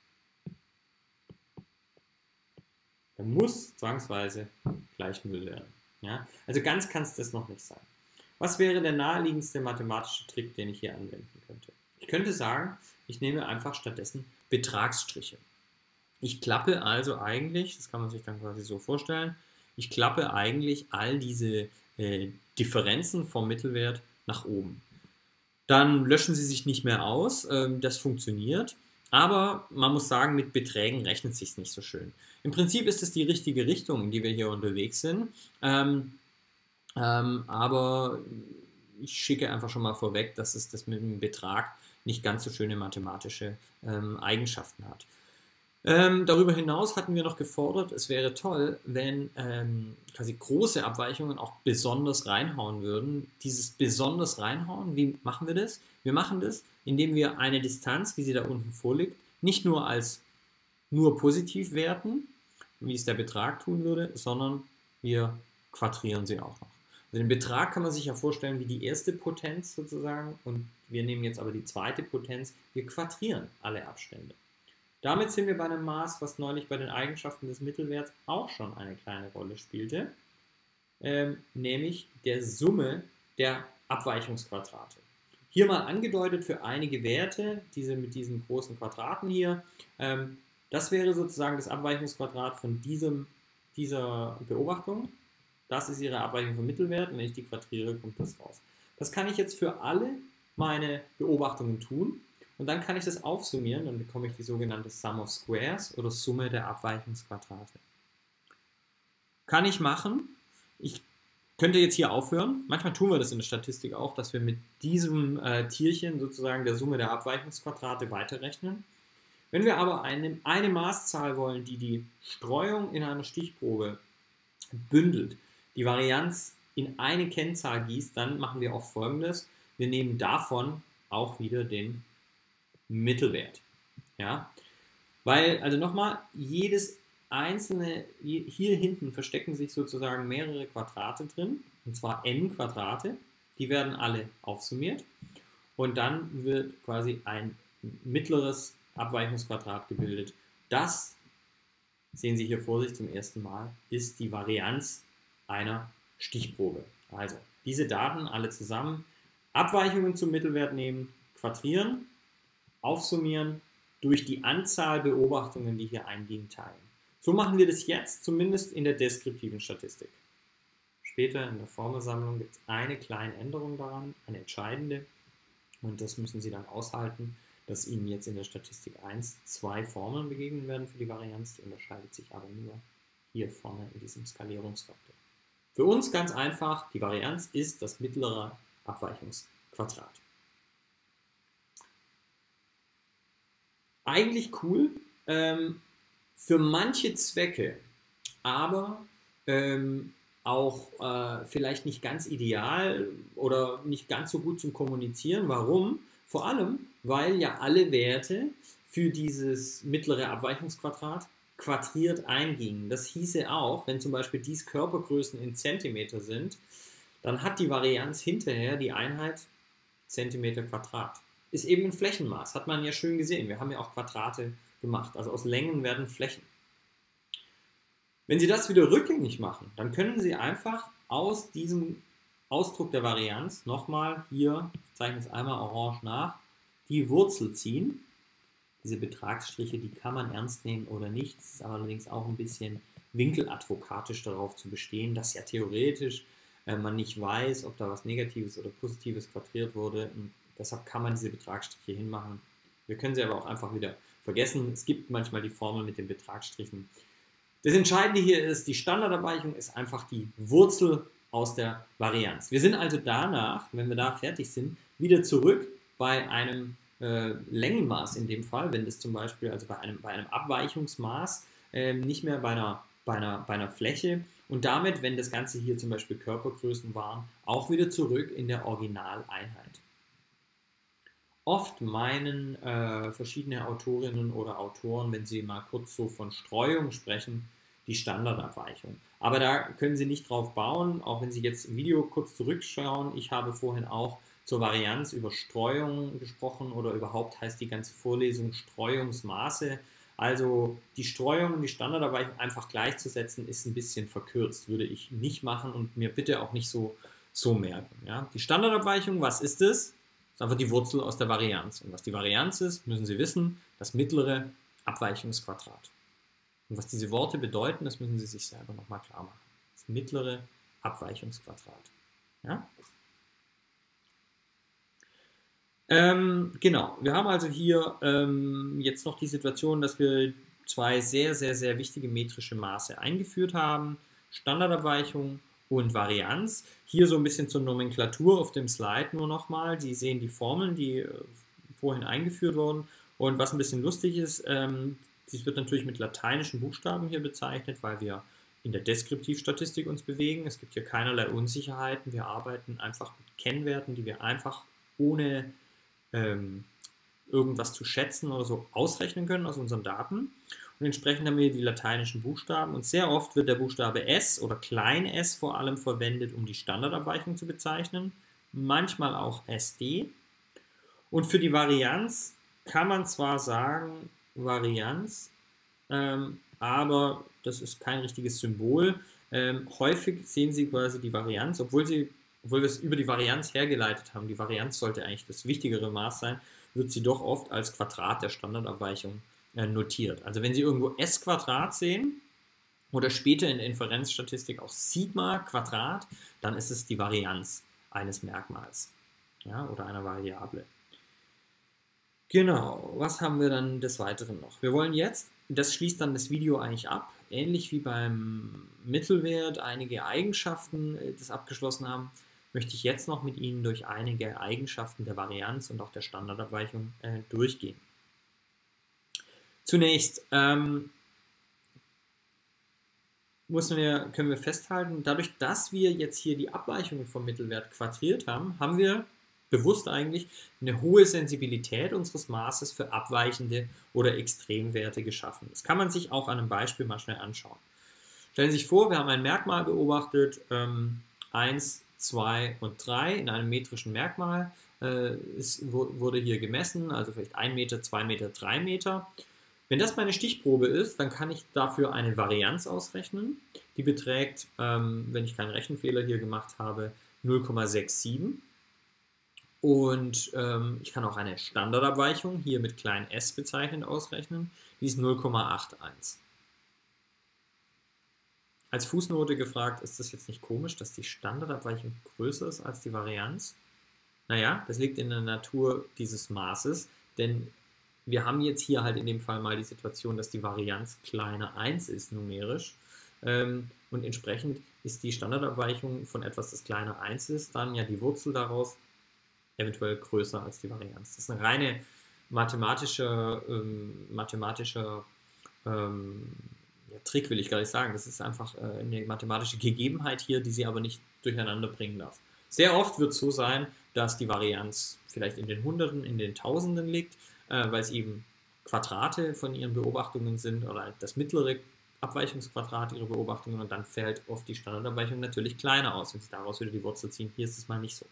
Der muss zwangsweise gleich null werden. Ja? Also ganz kann es das noch nicht sein. Was wäre der naheliegendste mathematische Trick, den ich hier anwenden könnte? Ich könnte sagen, ich nehme einfach stattdessen Betragsstriche. Ich klappe also eigentlich, das kann man sich dann quasi so vorstellen, ich klappe eigentlich all diese äh, Differenzen vom Mittelwert nach oben. Dann löschen sie sich nicht mehr aus, ähm, das funktioniert, aber man muss sagen, mit Beträgen rechnet es sich nicht so schön. Im Prinzip ist es die richtige Richtung, in die wir hier unterwegs sind, ähm, ähm, aber ich schicke einfach schon mal vorweg, dass es das mit dem Betrag nicht ganz so schöne mathematische ähm, Eigenschaften hat. Ähm, darüber hinaus hatten wir noch gefordert, es wäre toll, wenn ähm, quasi große Abweichungen auch besonders reinhauen würden. Dieses besonders reinhauen, wie machen wir das? Wir machen das, indem wir eine Distanz, wie sie da unten vorliegt, nicht nur als nur positiv werten, wie es der Betrag tun würde, sondern wir quadrieren sie auch noch. Also den Betrag kann man sich ja vorstellen wie die erste Potenz sozusagen und wir nehmen jetzt aber die zweite Potenz, wir quadrieren alle Abstände. Damit sind wir bei einem Maß, was neulich bei den Eigenschaften des Mittelwerts auch schon eine kleine Rolle spielte, ähm, nämlich der Summe der Abweichungsquadrate. Hier mal angedeutet für einige Werte, diese mit diesen großen Quadraten hier, ähm, das wäre sozusagen das Abweichungsquadrat von diesem, dieser Beobachtung. Das ist ihre Abweichung vom Mittelwert und wenn ich die quadriere, kommt das raus. Das kann ich jetzt für alle meine Beobachtungen tun. Und dann kann ich das aufsummieren, dann bekomme ich die sogenannte Sum of Squares oder Summe der Abweichungsquadrate. Kann ich machen. Ich könnte jetzt hier aufhören. Manchmal tun wir das in der Statistik auch, dass wir mit diesem äh, Tierchen sozusagen der Summe der Abweichungsquadrate weiterrechnen. Wenn wir aber eine, eine Maßzahl wollen, die die Streuung in einer Stichprobe bündelt, die Varianz in eine Kennzahl gießt, dann machen wir auch Folgendes. Wir nehmen davon auch wieder den Mittelwert. Ja? Weil, also nochmal, jedes einzelne, hier hinten verstecken sich sozusagen mehrere Quadrate drin, und zwar n Quadrate, die werden alle aufsummiert und dann wird quasi ein mittleres Abweichungsquadrat gebildet. Das, sehen Sie hier vor sich zum ersten Mal, ist die Varianz einer Stichprobe. Also diese Daten alle zusammen, Abweichungen zum Mittelwert nehmen, quadrieren, aufsummieren, durch die Anzahl Beobachtungen, die hier eingehen, teilen. So machen wir das jetzt, zumindest in der deskriptiven Statistik. Später in der Formelsammlung gibt es eine kleine Änderung daran, eine entscheidende, und das müssen Sie dann aushalten, dass Ihnen jetzt in der Statistik eins zwei Formeln begegnen werden für die Varianz, die unterscheidet sich aber nur hier vorne in diesem Skalierungsfaktor. Für uns ganz einfach, die Varianz ist das mittlere Abweichungsquadrat. Eigentlich cool, ähm, für manche Zwecke, aber ähm, auch äh, vielleicht nicht ganz ideal oder nicht ganz so gut zum Kommunizieren. Warum? Vor allem, weil ja alle Werte für dieses mittlere Abweichungsquadrat quadriert eingingen. Das hieße auch, wenn zum Beispiel dies Körpergrößen in Zentimeter sind, dann hat die Varianz hinterher die Einheit Zentimeter Quadrat. Ist eben ein Flächenmaß, hat man ja schön gesehen. Wir haben ja auch Quadrate gemacht, also aus Längen werden Flächen. Wenn Sie das wieder rückgängig machen, dann können Sie einfach aus diesem Ausdruck der Varianz nochmal hier, ich zeichne es einmal orange nach, die Wurzel ziehen. Diese Betragsstriche, die kann man ernst nehmen oder nicht. Es ist allerdings auch ein bisschen winkeladvokatisch darauf zu bestehen, dass ja theoretisch äh, man nicht weiß, ob da was Negatives oder Positives quadriert wurde. Und deshalb kann man diese Betragsstriche hinmachen. Wir können sie aber auch einfach wieder vergessen. Es gibt manchmal die Formel mit den Betragsstrichen. Das Entscheidende hier ist, die Standardabweichung ist einfach die Wurzel aus der Varianz. Wir sind also danach, wenn wir da fertig sind, wieder zurück bei einem äh, Längenmaß in dem Fall, wenn das zum Beispiel, also bei einem, bei einem Abweichungsmaß, äh, nicht mehr bei einer, bei, einer, bei einer Fläche und damit, wenn das Ganze hier zum Beispiel Körpergrößen waren, auch wieder zurück in der Originaleinheit. Oft meinen äh, verschiedene Autorinnen oder Autoren, wenn sie mal kurz so von Streuung sprechen, die Standardabweichung. Aber da können Sie nicht drauf bauen, auch wenn Sie jetzt im Video kurz zurückschauen. Ich habe vorhin auch zur Varianz über Streuung gesprochen oder überhaupt heißt die ganze Vorlesung Streuungsmaße. Also die Streuung und die Standardabweichung einfach gleichzusetzen, ist ein bisschen verkürzt, würde ich nicht machen und mir bitte auch nicht so, so merken. Ja? Die Standardabweichung, was ist es? ist einfach die Wurzel aus der Varianz. Und was die Varianz ist, müssen Sie wissen, das mittlere Abweichungsquadrat. Und was diese Worte bedeuten, das müssen Sie sich selber nochmal klar machen. Das mittlere Abweichungsquadrat. Ja? Ähm, genau, wir haben also hier ähm, jetzt noch die Situation, dass wir zwei sehr, sehr, sehr wichtige metrische Maße eingeführt haben. Standardabweichung und Varianz. Hier so ein bisschen zur Nomenklatur auf dem Slide nur nochmal. Sie sehen die Formeln, die äh, vorhin eingeführt wurden. Und was ein bisschen lustig ist, ähm, dies wird natürlich mit lateinischen Buchstaben hier bezeichnet, weil wir in der Deskriptivstatistik uns bewegen. Es gibt hier keinerlei Unsicherheiten. Wir arbeiten einfach mit Kennwerten, die wir einfach ohne ähm, irgendwas zu schätzen oder so ausrechnen können aus unseren Daten. Und entsprechend haben wir die lateinischen Buchstaben. Und sehr oft wird der Buchstabe S oder klein s vor allem verwendet, um die Standardabweichung zu bezeichnen. Manchmal auch S D. Und für die Varianz kann man zwar sagen, Varianz, ähm, aber das ist kein richtiges Symbol. Ähm, häufig sehen Sie quasi die Varianz, obwohl, sie, obwohl wir es über die Varianz hergeleitet haben. Die Varianz sollte eigentlich das wichtigere Maß sein, wird sie doch oft als Quadrat der Standardabweichung äh, notiert. Also wenn Sie irgendwo S Quadrat sehen oder später in der Inferenzstatistik auch Sigma Quadrat, dann ist es die Varianz eines Merkmals, ja, oder einer Variable. Genau, was haben wir dann des Weiteren noch? Wir wollen jetzt, das schließt dann das Video eigentlich ab, ähnlich wie beim Mittelwert einige Eigenschaften äh, das abgeschlossen haben, möchte ich jetzt noch mit Ihnen durch einige Eigenschaften der Varianz und auch der Standardabweichung äh, durchgehen. Zunächst ähm, müssen wir, können wir festhalten, dadurch, dass wir jetzt hier die Abweichungen vom Mittelwert quadriert haben, haben wir bewusst eigentlich eine hohe Sensibilität unseres Maßes für abweichende oder Extremwerte geschaffen. Das kann man sich auch an einem Beispiel mal schnell anschauen. Stellen Sie sich vor, wir haben ein Merkmal beobachtet, ähm, eins, zwei und drei in einem metrischen Merkmal. Äh, es wurde hier gemessen, also vielleicht ein Meter, zwei Meter, drei Meter. Wenn das meine Stichprobe ist, dann kann ich dafür eine Varianz ausrechnen. Die beträgt, ähm, wenn ich keinen Rechenfehler hier gemacht habe, null Komma siebenundsechzig. Und ähm, ich kann auch eine Standardabweichung hier mit klein s bezeichnet ausrechnen. Die ist null Komma einundachtzig. Als Fußnote gefragt, ist das jetzt nicht komisch, dass die Standardabweichung größer ist als die Varianz? Naja, das liegt in der Natur dieses Maßes, denn wir haben jetzt hier halt in dem Fall mal die Situation, dass die Varianz kleiner eins ist numerisch ähm, und entsprechend ist die Standardabweichung von etwas, das kleiner eins ist, dann ja die Wurzel daraus eventuell größer als die Varianz. Das ist eine reine mathematische, ähm, mathematische ähm, ja, Trick, will ich gar nicht sagen. Das ist einfach äh, eine mathematische Gegebenheit hier, die sie aber nicht durcheinander bringen darf. Sehr oft wird es so sein, dass die Varianz vielleicht in den Hunderten, in den Tausenden liegt, äh, weil es eben Quadrate von ihren Beobachtungen sind oder das mittlere Abweichungsquadrat ihrer Beobachtungen und dann fällt oft die Standardabweichung natürlich kleiner aus, wenn sie daraus wieder die Wurzel ziehen. Hier ist es mal nicht so.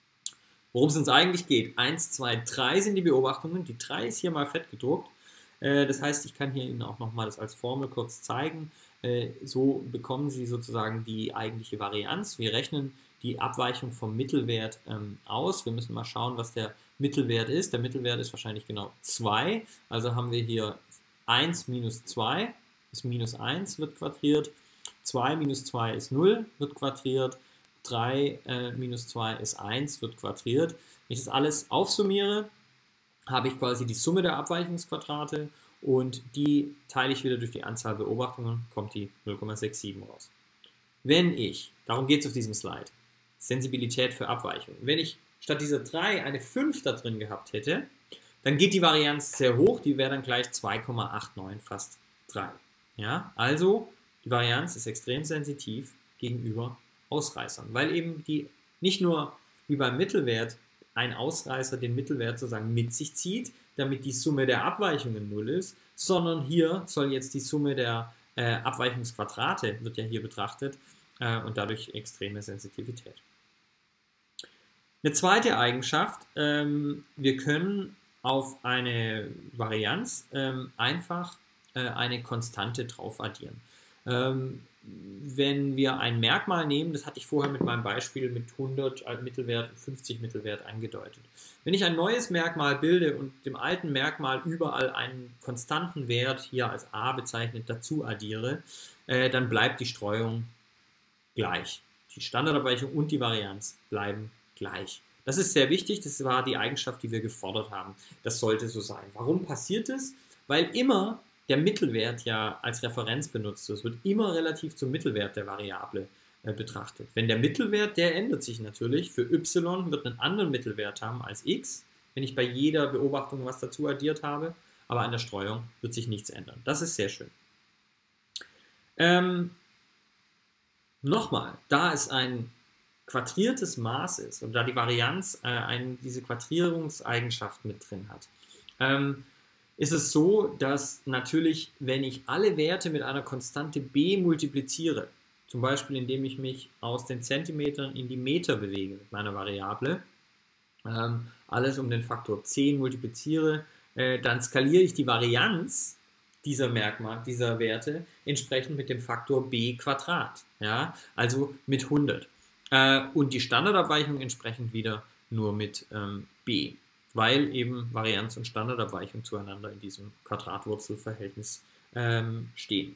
Worum es uns eigentlich geht, eins, zwei, drei sind die Beobachtungen, die drei ist hier mal fett gedruckt. Äh, das heißt, ich kann hier Ihnen auch nochmal das als Formel kurz zeigen. Äh, so bekommen Sie sozusagen die eigentliche Varianz. Wir rechnen die Abweichung vom Mittelwert ähm, aus. Wir müssen mal schauen, was der Mittelwert ist. Der Mittelwert ist wahrscheinlich genau zwei. Also haben wir hier eins minus zwei ist minus eins, wird quadriert. zwei minus zwei ist null, wird quadriert. drei äh, minus zwei ist eins, wird quadriert. Wenn ich das alles aufsummiere, habe ich quasi die Summe der Abweichungsquadrate und die teile ich wieder durch die Anzahl Beobachtungen, kommt die null Komma siebenundsechzig raus. Wenn ich, darum geht es auf diesem Slide, Sensibilität für Abweichung, wenn ich statt dieser drei eine fünf da drin gehabt hätte, dann geht die Varianz sehr hoch, die wäre dann gleich zwei Komma neunundachtzig, fast drei. Ja, also die Varianz ist extrem sensitiv gegenüber Ausreißern, weil eben die nicht nur wie beim Mittelwert ein Ausreißer den Mittelwert sozusagen mit sich zieht, damit die Summe der Abweichungen null ist, sondern hier soll jetzt die Summe der äh, Abweichungsquadrate, wird ja hier betrachtet, äh, und dadurch extreme Sensitivität. Eine zweite Eigenschaft, ähm, wir können auf eine Varianz ähm, einfach äh, eine Konstante drauf addieren. Ähm, wenn wir ein Merkmal nehmen, das hatte ich vorher mit meinem Beispiel mit hundert Mittelwert und fünfzig Mittelwert angedeutet. Wenn ich ein neues Merkmal bilde und dem alten Merkmal überall einen konstanten Wert, hier als a bezeichnet, dazu addiere, äh, dann bleibt die Streuung gleich. Die Standardabweichung und die Varianz bleiben gleich. Das ist sehr wichtig, das war die Eigenschaft, die wir gefordert haben. Das sollte so sein. Warum passiert es? Weil immer der Mittelwert ja als Referenz benutzt wird. Es wird immer relativ zum Mittelwert der Variable äh, betrachtet. Wenn der Mittelwert, der ändert sich natürlich. Für y wird einen anderen Mittelwert haben als x, wenn ich bei jeder Beobachtung was dazu addiert habe, aber an der Streuung wird sich nichts ändern. Das ist sehr schön. Ähm, Nochmal, da es ein quadriertes Maß ist und da die Varianz äh, ein, diese Quadrierungseigenschaft mit drin hat, ähm, ist es so, dass natürlich, wenn ich alle Werte mit einer Konstante b multipliziere, zum Beispiel indem ich mich aus den Zentimetern in die Meter bewege mit meiner Variable, ähm, alles um den Faktor zehn multipliziere, äh, dann skaliere ich die Varianz dieser Merkmal, dieser Werte entsprechend mit dem Faktor b Quadrat, ja, also mit hundert. Äh, und die Standardabweichung entsprechend wieder nur mit ähm, b, weil eben Varianz und Standardabweichung zueinander in diesem Quadratwurzelverhältnis ähm, stehen.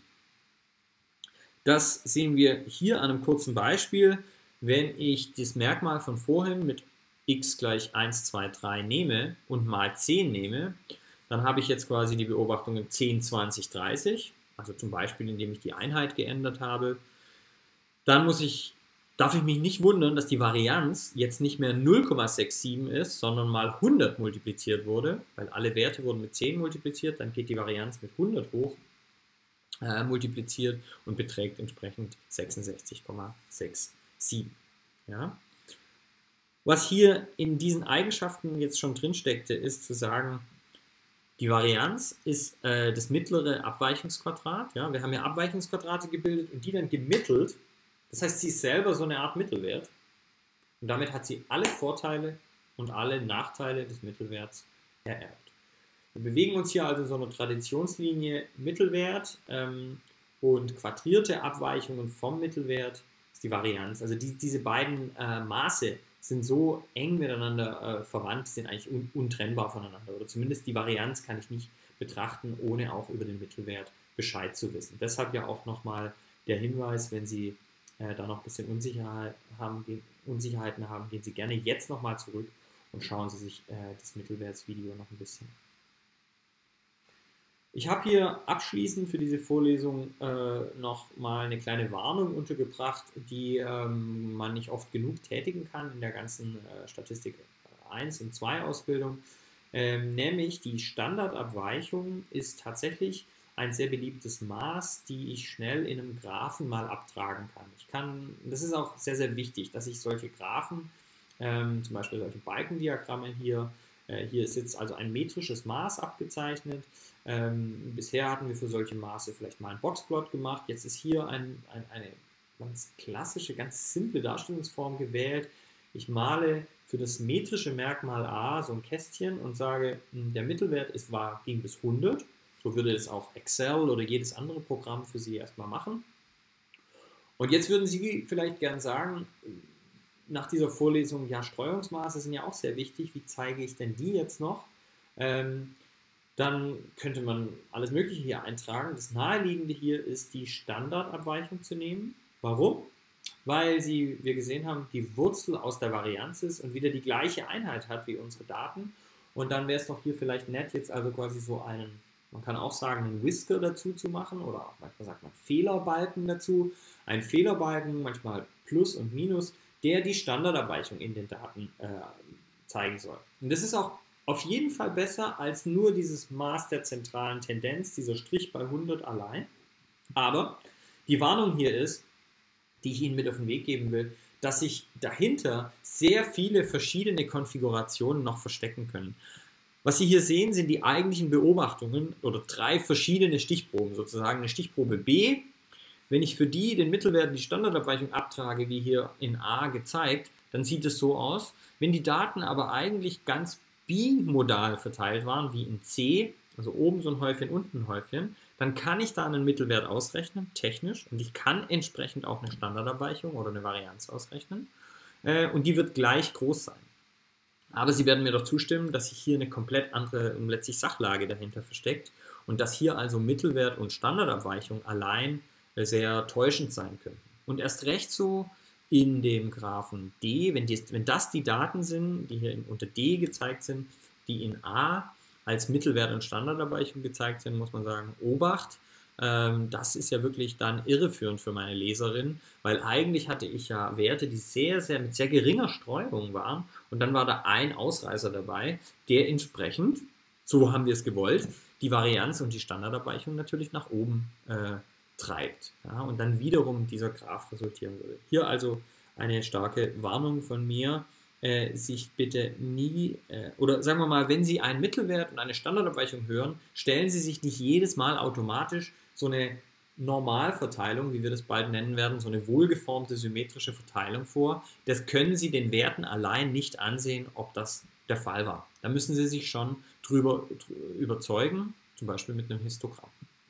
Das sehen wir hier an einem kurzen Beispiel. Wenn ich das Merkmal von vorhin mit x gleich eins, zwei, drei nehme und mal zehn nehme, dann habe ich jetzt quasi die Beobachtungen zehn, zwanzig, dreißig, also zum Beispiel indem ich die Einheit geändert habe. Dann muss ich darf ich mich nicht wundern, dass die Varianz jetzt nicht mehr null Komma siebenundsechzig ist, sondern mal hundert multipliziert wurde, weil alle Werte wurden mit zehn multipliziert, dann geht die Varianz mit hundert hoch, äh, multipliziert und beträgt entsprechend sechsundsechzig Komma siebenundsechzig. Ja? Was hier in diesen Eigenschaften jetzt schon drin steckte, ist zu sagen, die Varianz ist äh, das mittlere Abweichungsquadrat. Ja? Wir haben ja Abweichungsquadrate gebildet und die dann gemittelt. Das heißt, sie ist selber so eine Art Mittelwert und damit hat sie alle Vorteile und alle Nachteile des Mittelwerts ererbt. Wir bewegen uns hier also so eine Traditionslinie Mittelwert ähm, und quadrierte Abweichungen vom Mittelwert ist die Varianz. Also die, diese beiden äh, Maße sind so eng miteinander äh, verwandt, sind eigentlich un untrennbar voneinander. Oder zumindest die Varianz kann ich nicht betrachten, ohne auch über den Mittelwert Bescheid zu wissen. Deshalb ja auch nochmal der Hinweis, wenn Sie Äh, da noch ein bisschen Unsicherheit haben, Unsicherheiten haben, gehen Sie gerne jetzt nochmal zurück und schauen Sie sich äh, das Mittelwertsvideo noch ein bisschen an. Ich habe hier abschließend für diese Vorlesung äh, noch mal eine kleine Warnung untergebracht, die ähm, man nicht oft genug tätigen kann in der ganzen äh, Statistik eins und zwei Ausbildung, ähm, nämlich die Standardabweichung ist tatsächlich ein sehr beliebtes Maß, die ich schnell in einem Graphen mal abtragen kann. Ich kann, das ist auch sehr, sehr wichtig, dass ich solche Graphen, ähm, zum Beispiel solche Balkendiagramme hier, äh, hier ist jetzt also ein metrisches Maß abgezeichnet. Ähm, bisher hatten wir für solche Maße vielleicht mal einen Boxplot gemacht. Jetzt ist hier ein, ein, eine ganz klassische, ganz simple Darstellungsform gewählt. Ich male für das metrische Merkmal a so ein Kästchen und sage, der Mittelwert ist, war, ging bis hundert. So würde es auch Excel oder jedes andere Programm für Sie erstmal machen. Und jetzt würden Sie vielleicht gern sagen, nach dieser Vorlesung, ja, Streuungsmaße sind ja auch sehr wichtig, wie zeige ich denn die jetzt noch? Ähm, dann könnte man alles Mögliche hier eintragen. Das Naheliegende hier ist, die Standardabweichung zu nehmen. Warum? Weil Sie, wir gesehen haben, die Wurzel aus der Varianz ist und wieder die gleiche Einheit hat wie unsere Daten. Und dann wäre es doch hier vielleicht nett, jetzt also quasi so einen, man kann auch sagen, einen Whisker dazu zu machen oder auch manchmal sagt man Fehlerbalken dazu. Ein Fehlerbalken, manchmal Plus und Minus, der die Standardabweichung in den Daten äh, zeigen soll. Und das ist auch auf jeden Fall besser als nur dieses Maß der zentralen Tendenz, dieser Strich bei hundert allein. Aber die Warnung hier ist, die ich Ihnen mit auf den Weg geben will, dass sich dahinter sehr viele verschiedene Konfigurationen noch verstecken können. Was Sie hier sehen, sind die eigentlichen Beobachtungen oder drei verschiedene Stichproben, sozusagen eine Stichprobe B. Wenn ich für die den Mittelwert die Standardabweichung abtrage, wie hier in A gezeigt, dann sieht es so aus. Wenn die Daten aber eigentlich ganz bimodal verteilt waren, wie in C, also oben so ein Häufchen, unten ein Häufchen, dann kann ich da einen Mittelwert ausrechnen, technisch, und ich kann entsprechend auch eine Standardabweichung oder eine Varianz ausrechnen, äh, und die wird gleich groß sein. Aber Sie werden mir doch zustimmen, dass sich hier eine komplett andere und letztlich Sachlage dahinter versteckt und dass hier also Mittelwert und Standardabweichung allein sehr täuschend sein könnten. Und erst recht so in dem Graphen D, wenn, die, wenn das die Daten sind, die hier in, unter D gezeigt sind, die in A als Mittelwert und Standardabweichung gezeigt sind, muss man sagen, Obacht. Ähm, das ist ja wirklich dann irreführend für meine Leserin, weil eigentlich hatte ich ja Werte, die sehr, sehr mit sehr geringer Streuung waren und dann war da ein Ausreißer dabei, der entsprechend, so haben wir es gewollt, die Varianz und die Standardabweichung natürlich nach oben äh, treibt. Ja, und dann wiederum dieser Graph resultieren würde. Hier also eine starke Warnung von mir, äh, sich bitte nie, äh, oder sagen wir mal, wenn Sie einen Mittelwert und eine Standardabweichung hören, stellen Sie sich nicht jedes Mal automatisch so eine Normalverteilung, wie wir das bald nennen werden, so eine wohlgeformte symmetrische Verteilung vor. Das können Sie den Werten allein nicht ansehen, ob das der Fall war. Da müssen Sie sich schon drüber überzeugen, zum Beispiel mit einem Histogramm.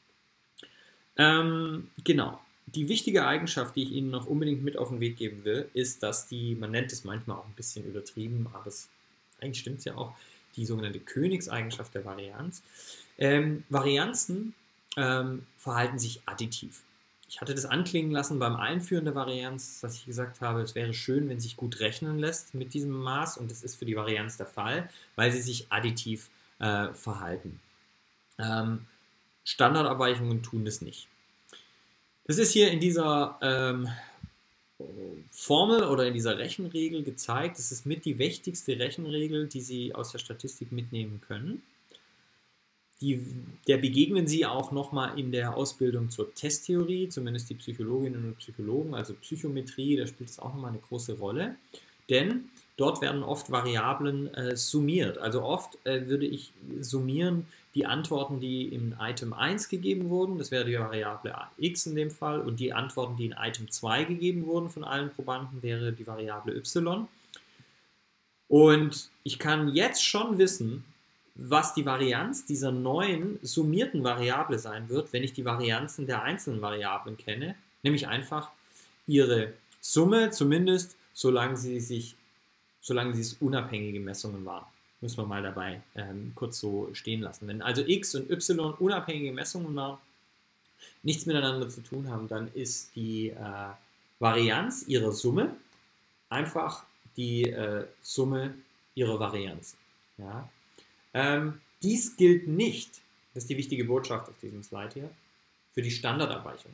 Ähm, genau. Die wichtige Eigenschaft, die ich Ihnen noch unbedingt mit auf den Weg geben will, ist, dass die, man nennt es manchmal auch ein bisschen übertrieben, aber es, eigentlich stimmt es ja auch, die sogenannte Königseigenschaft der Varianz. Ähm, Varianzen ähm, verhalten sich additiv. Ich hatte das anklingen lassen beim Einführen der Varianz, dass ich gesagt habe, es wäre schön, wenn sich gut rechnen lässt mit diesem Maß, und das ist für die Varianz der Fall, weil sie sich additiv äh, verhalten. Ähm, Standardabweichungen tun das nicht. Das ist hier in dieser ähm, Formel oder in dieser Rechenregel gezeigt. Das ist mit die wichtigste Rechenregel, die Sie aus der Statistik mitnehmen können. Die, der begegnen Sie auch nochmal in der Ausbildung zur Testtheorie, zumindest die Psychologinnen und Psychologen, also Psychometrie, da spielt es auch nochmal eine große Rolle. Denn dort werden oft Variablen äh, summiert. Also oft äh, würde ich summieren die Antworten, die in Item eins gegeben wurden, das wäre die Variable x in dem Fall, und die Antworten, die in Item zwei gegeben wurden von allen Probanden, wäre die Variable y. Und ich kann jetzt schon wissen, was die Varianz dieser neuen summierten Variable sein wird, wenn ich die Varianzen der einzelnen Variablen kenne, nämlich einfach ihre Summe, zumindest solange sie sich, solange sie es unabhängige Messungen waren. Müssen wir mal dabei ähm, kurz so stehen lassen. Wenn also x und y unabhängige Messungen waren, nichts miteinander zu tun haben, dann ist die äh, Varianz ihrer Summe einfach die äh, Summe ihrer Varianzen. Ja? Ähm, dies gilt nicht, das ist die wichtige Botschaft auf diesem Slide hier, für die Standardabweichung.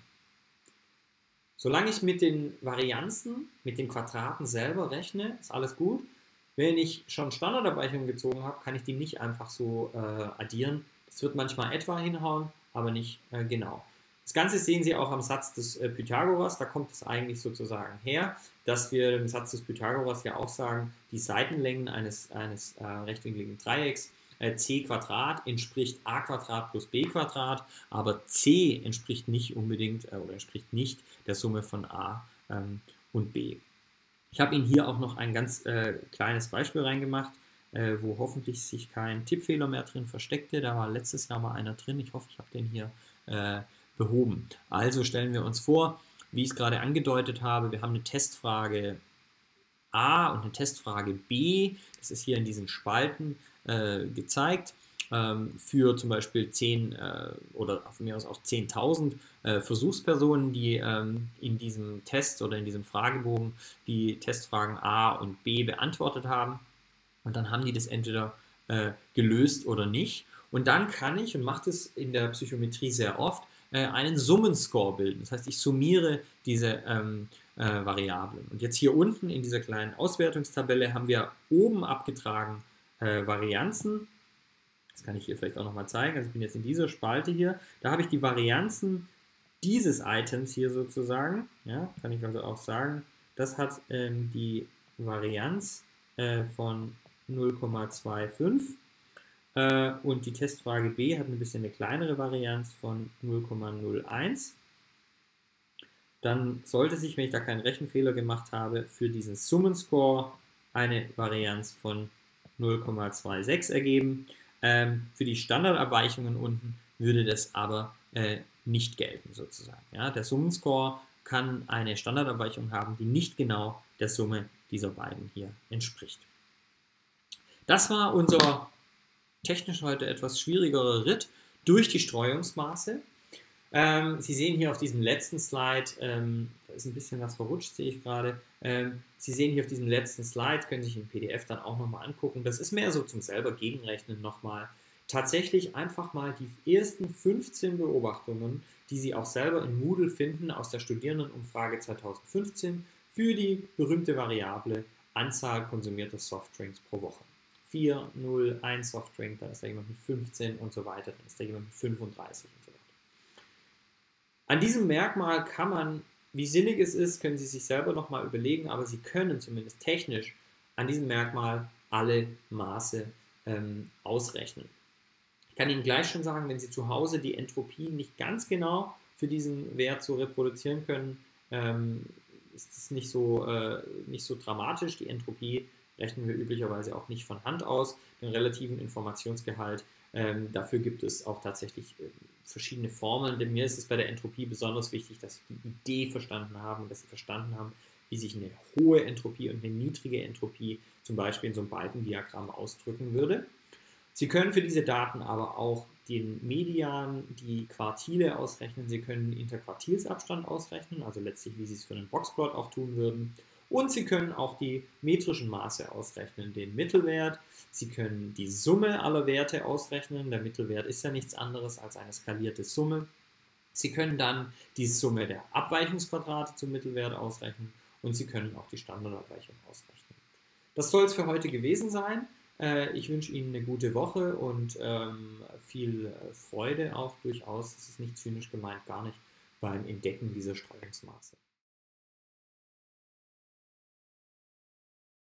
Solange ich mit den Varianzen, mit den Quadraten selber rechne, ist alles gut. Wenn ich schon Standardabweichungen gezogen habe, kann ich die nicht einfach so äh, addieren. Das wird manchmal etwa hinhauen, aber nicht äh, genau. Das Ganze sehen Sie auch am Satz des äh, Pythagoras, da kommt es eigentlich sozusagen her, dass wir im Satz des Pythagoras ja auch sagen, die Seitenlängen eines, eines äh, rechtwinkligen Dreiecks, äh, c Quadrat entspricht a Quadrat plus b Quadrat, aber c entspricht nicht unbedingt äh, oder entspricht nicht der Summe von a ähm, und b. Ich habe Ihnen hier auch noch ein ganz äh, kleines Beispiel reingemacht, äh, wo hoffentlich sich kein Tippfehler mehr drin versteckte. Da war letztes Jahr mal einer drin. Ich hoffe, ich habe den hier äh, behoben. Also stellen wir uns vor, wie ich es gerade angedeutet habe, wir haben eine Testfrage A und eine Testfrage B. Das ist hier in diesen Spalten äh, gezeigt. Ähm, für zum Beispiel zehn äh, oder von mir aus auch zehntausend äh, Versuchspersonen, die ähm, in diesem Test oder in diesem Fragebogen die Testfragen A und B beantwortet haben. Und dann haben die das entweder äh, gelöst oder nicht. Und dann kann ich, und mache das in der Psychometrie sehr oft, äh, einen Summenscore bilden. Das heißt, ich summiere diese ähm, äh, Variablen. Und jetzt hier unten in dieser kleinen Auswertungstabelle haben wir oben abgetragen äh, Varianzen. Das kann ich hier vielleicht auch nochmal zeigen. Also ich bin jetzt in dieser Spalte hier. Da habe ich die Varianzen dieses Items hier sozusagen. Ja, kann ich also auch sagen, das hat ähm, die Varianz äh, von null Komma fünfundzwanzig äh, und die Testfrage B hat ein bisschen eine kleinere Varianz von null Komma null eins. Dann sollte sich, wenn ich da keinen Rechenfehler gemacht habe, für diesen Summenscore eine Varianz von null Komma sechsundzwanzig ergeben. Ähm, für die Standardabweichungen unten würde das aber äh, nicht gelten sozusagen. Ja? Der Summenscore kann eine Standardabweichung haben, die nicht genau der Summe dieser beiden hier entspricht. Das war unser technisch heute etwas schwierigerer Ritt durch die Streuungsmaße. Ähm, Sie sehen hier auf diesem letzten Slide, ähm, da ist ein bisschen was verrutscht, sehe ich gerade. Ähm, Sie sehen hier auf diesem letzten Slide, können sich im P D F dann auch nochmal angucken. Das ist mehr so zum selber Gegenrechnen nochmal. Tatsächlich einfach mal die ersten fünfzehn Beobachtungen, die Sie auch selber in Moodle finden, aus der Studierendenumfrage zweitausendfünfzehn für die berühmte Variable Anzahl konsumierter Softdrinks pro Woche. vier, null, ein Softdrink, dann ist da jemand mit fünfzehn und so weiter, dann ist da jemand mit fünfunddreißig und so weiter. An diesem Merkmal kann man, wie sinnig es ist, können Sie sich selber nochmal überlegen, aber Sie können zumindest technisch an diesem Merkmal alle Maße ähm, ausrechnen. Ich kann Ihnen gleich schon sagen, wenn Sie zu Hause die Entropie nicht ganz genau für diesen Wert so reproduzieren können, ähm, ist es nicht so, äh, nicht so dramatisch. Die Entropie rechnen wir üblicherweise auch nicht von Hand aus, den relativen Informationsgehalt. Ähm, dafür gibt es auch tatsächlich äh, verschiedene Formeln. Denn mir ist es bei der Entropie besonders wichtig, dass Sie die Idee verstanden haben und dass Sie verstanden haben, wie sich eine hohe Entropie und eine niedrige Entropie zum Beispiel in so einem Balkendiagramm ausdrücken würde. Sie können für diese Daten aber auch den Median, die Quartile ausrechnen. Sie können den Interquartilsabstand ausrechnen, also letztlich, wie Sie es für einen Boxplot auch tun würden. Und Sie können auch die metrischen Maße ausrechnen, den Mittelwert. Sie können die Summe aller Werte ausrechnen. Der Mittelwert ist ja nichts anderes als eine skalierte Summe. Sie können dann die Summe der Abweichungsquadrate zum Mittelwert ausrechnen und Sie können auch die Standardabweichung ausrechnen. Das soll es für heute gewesen sein. Ich wünsche Ihnen eine gute Woche und ähm, viel Freude auch durchaus, das ist nicht zynisch gemeint, gar nicht, beim Entdecken dieser Streuungsmaße.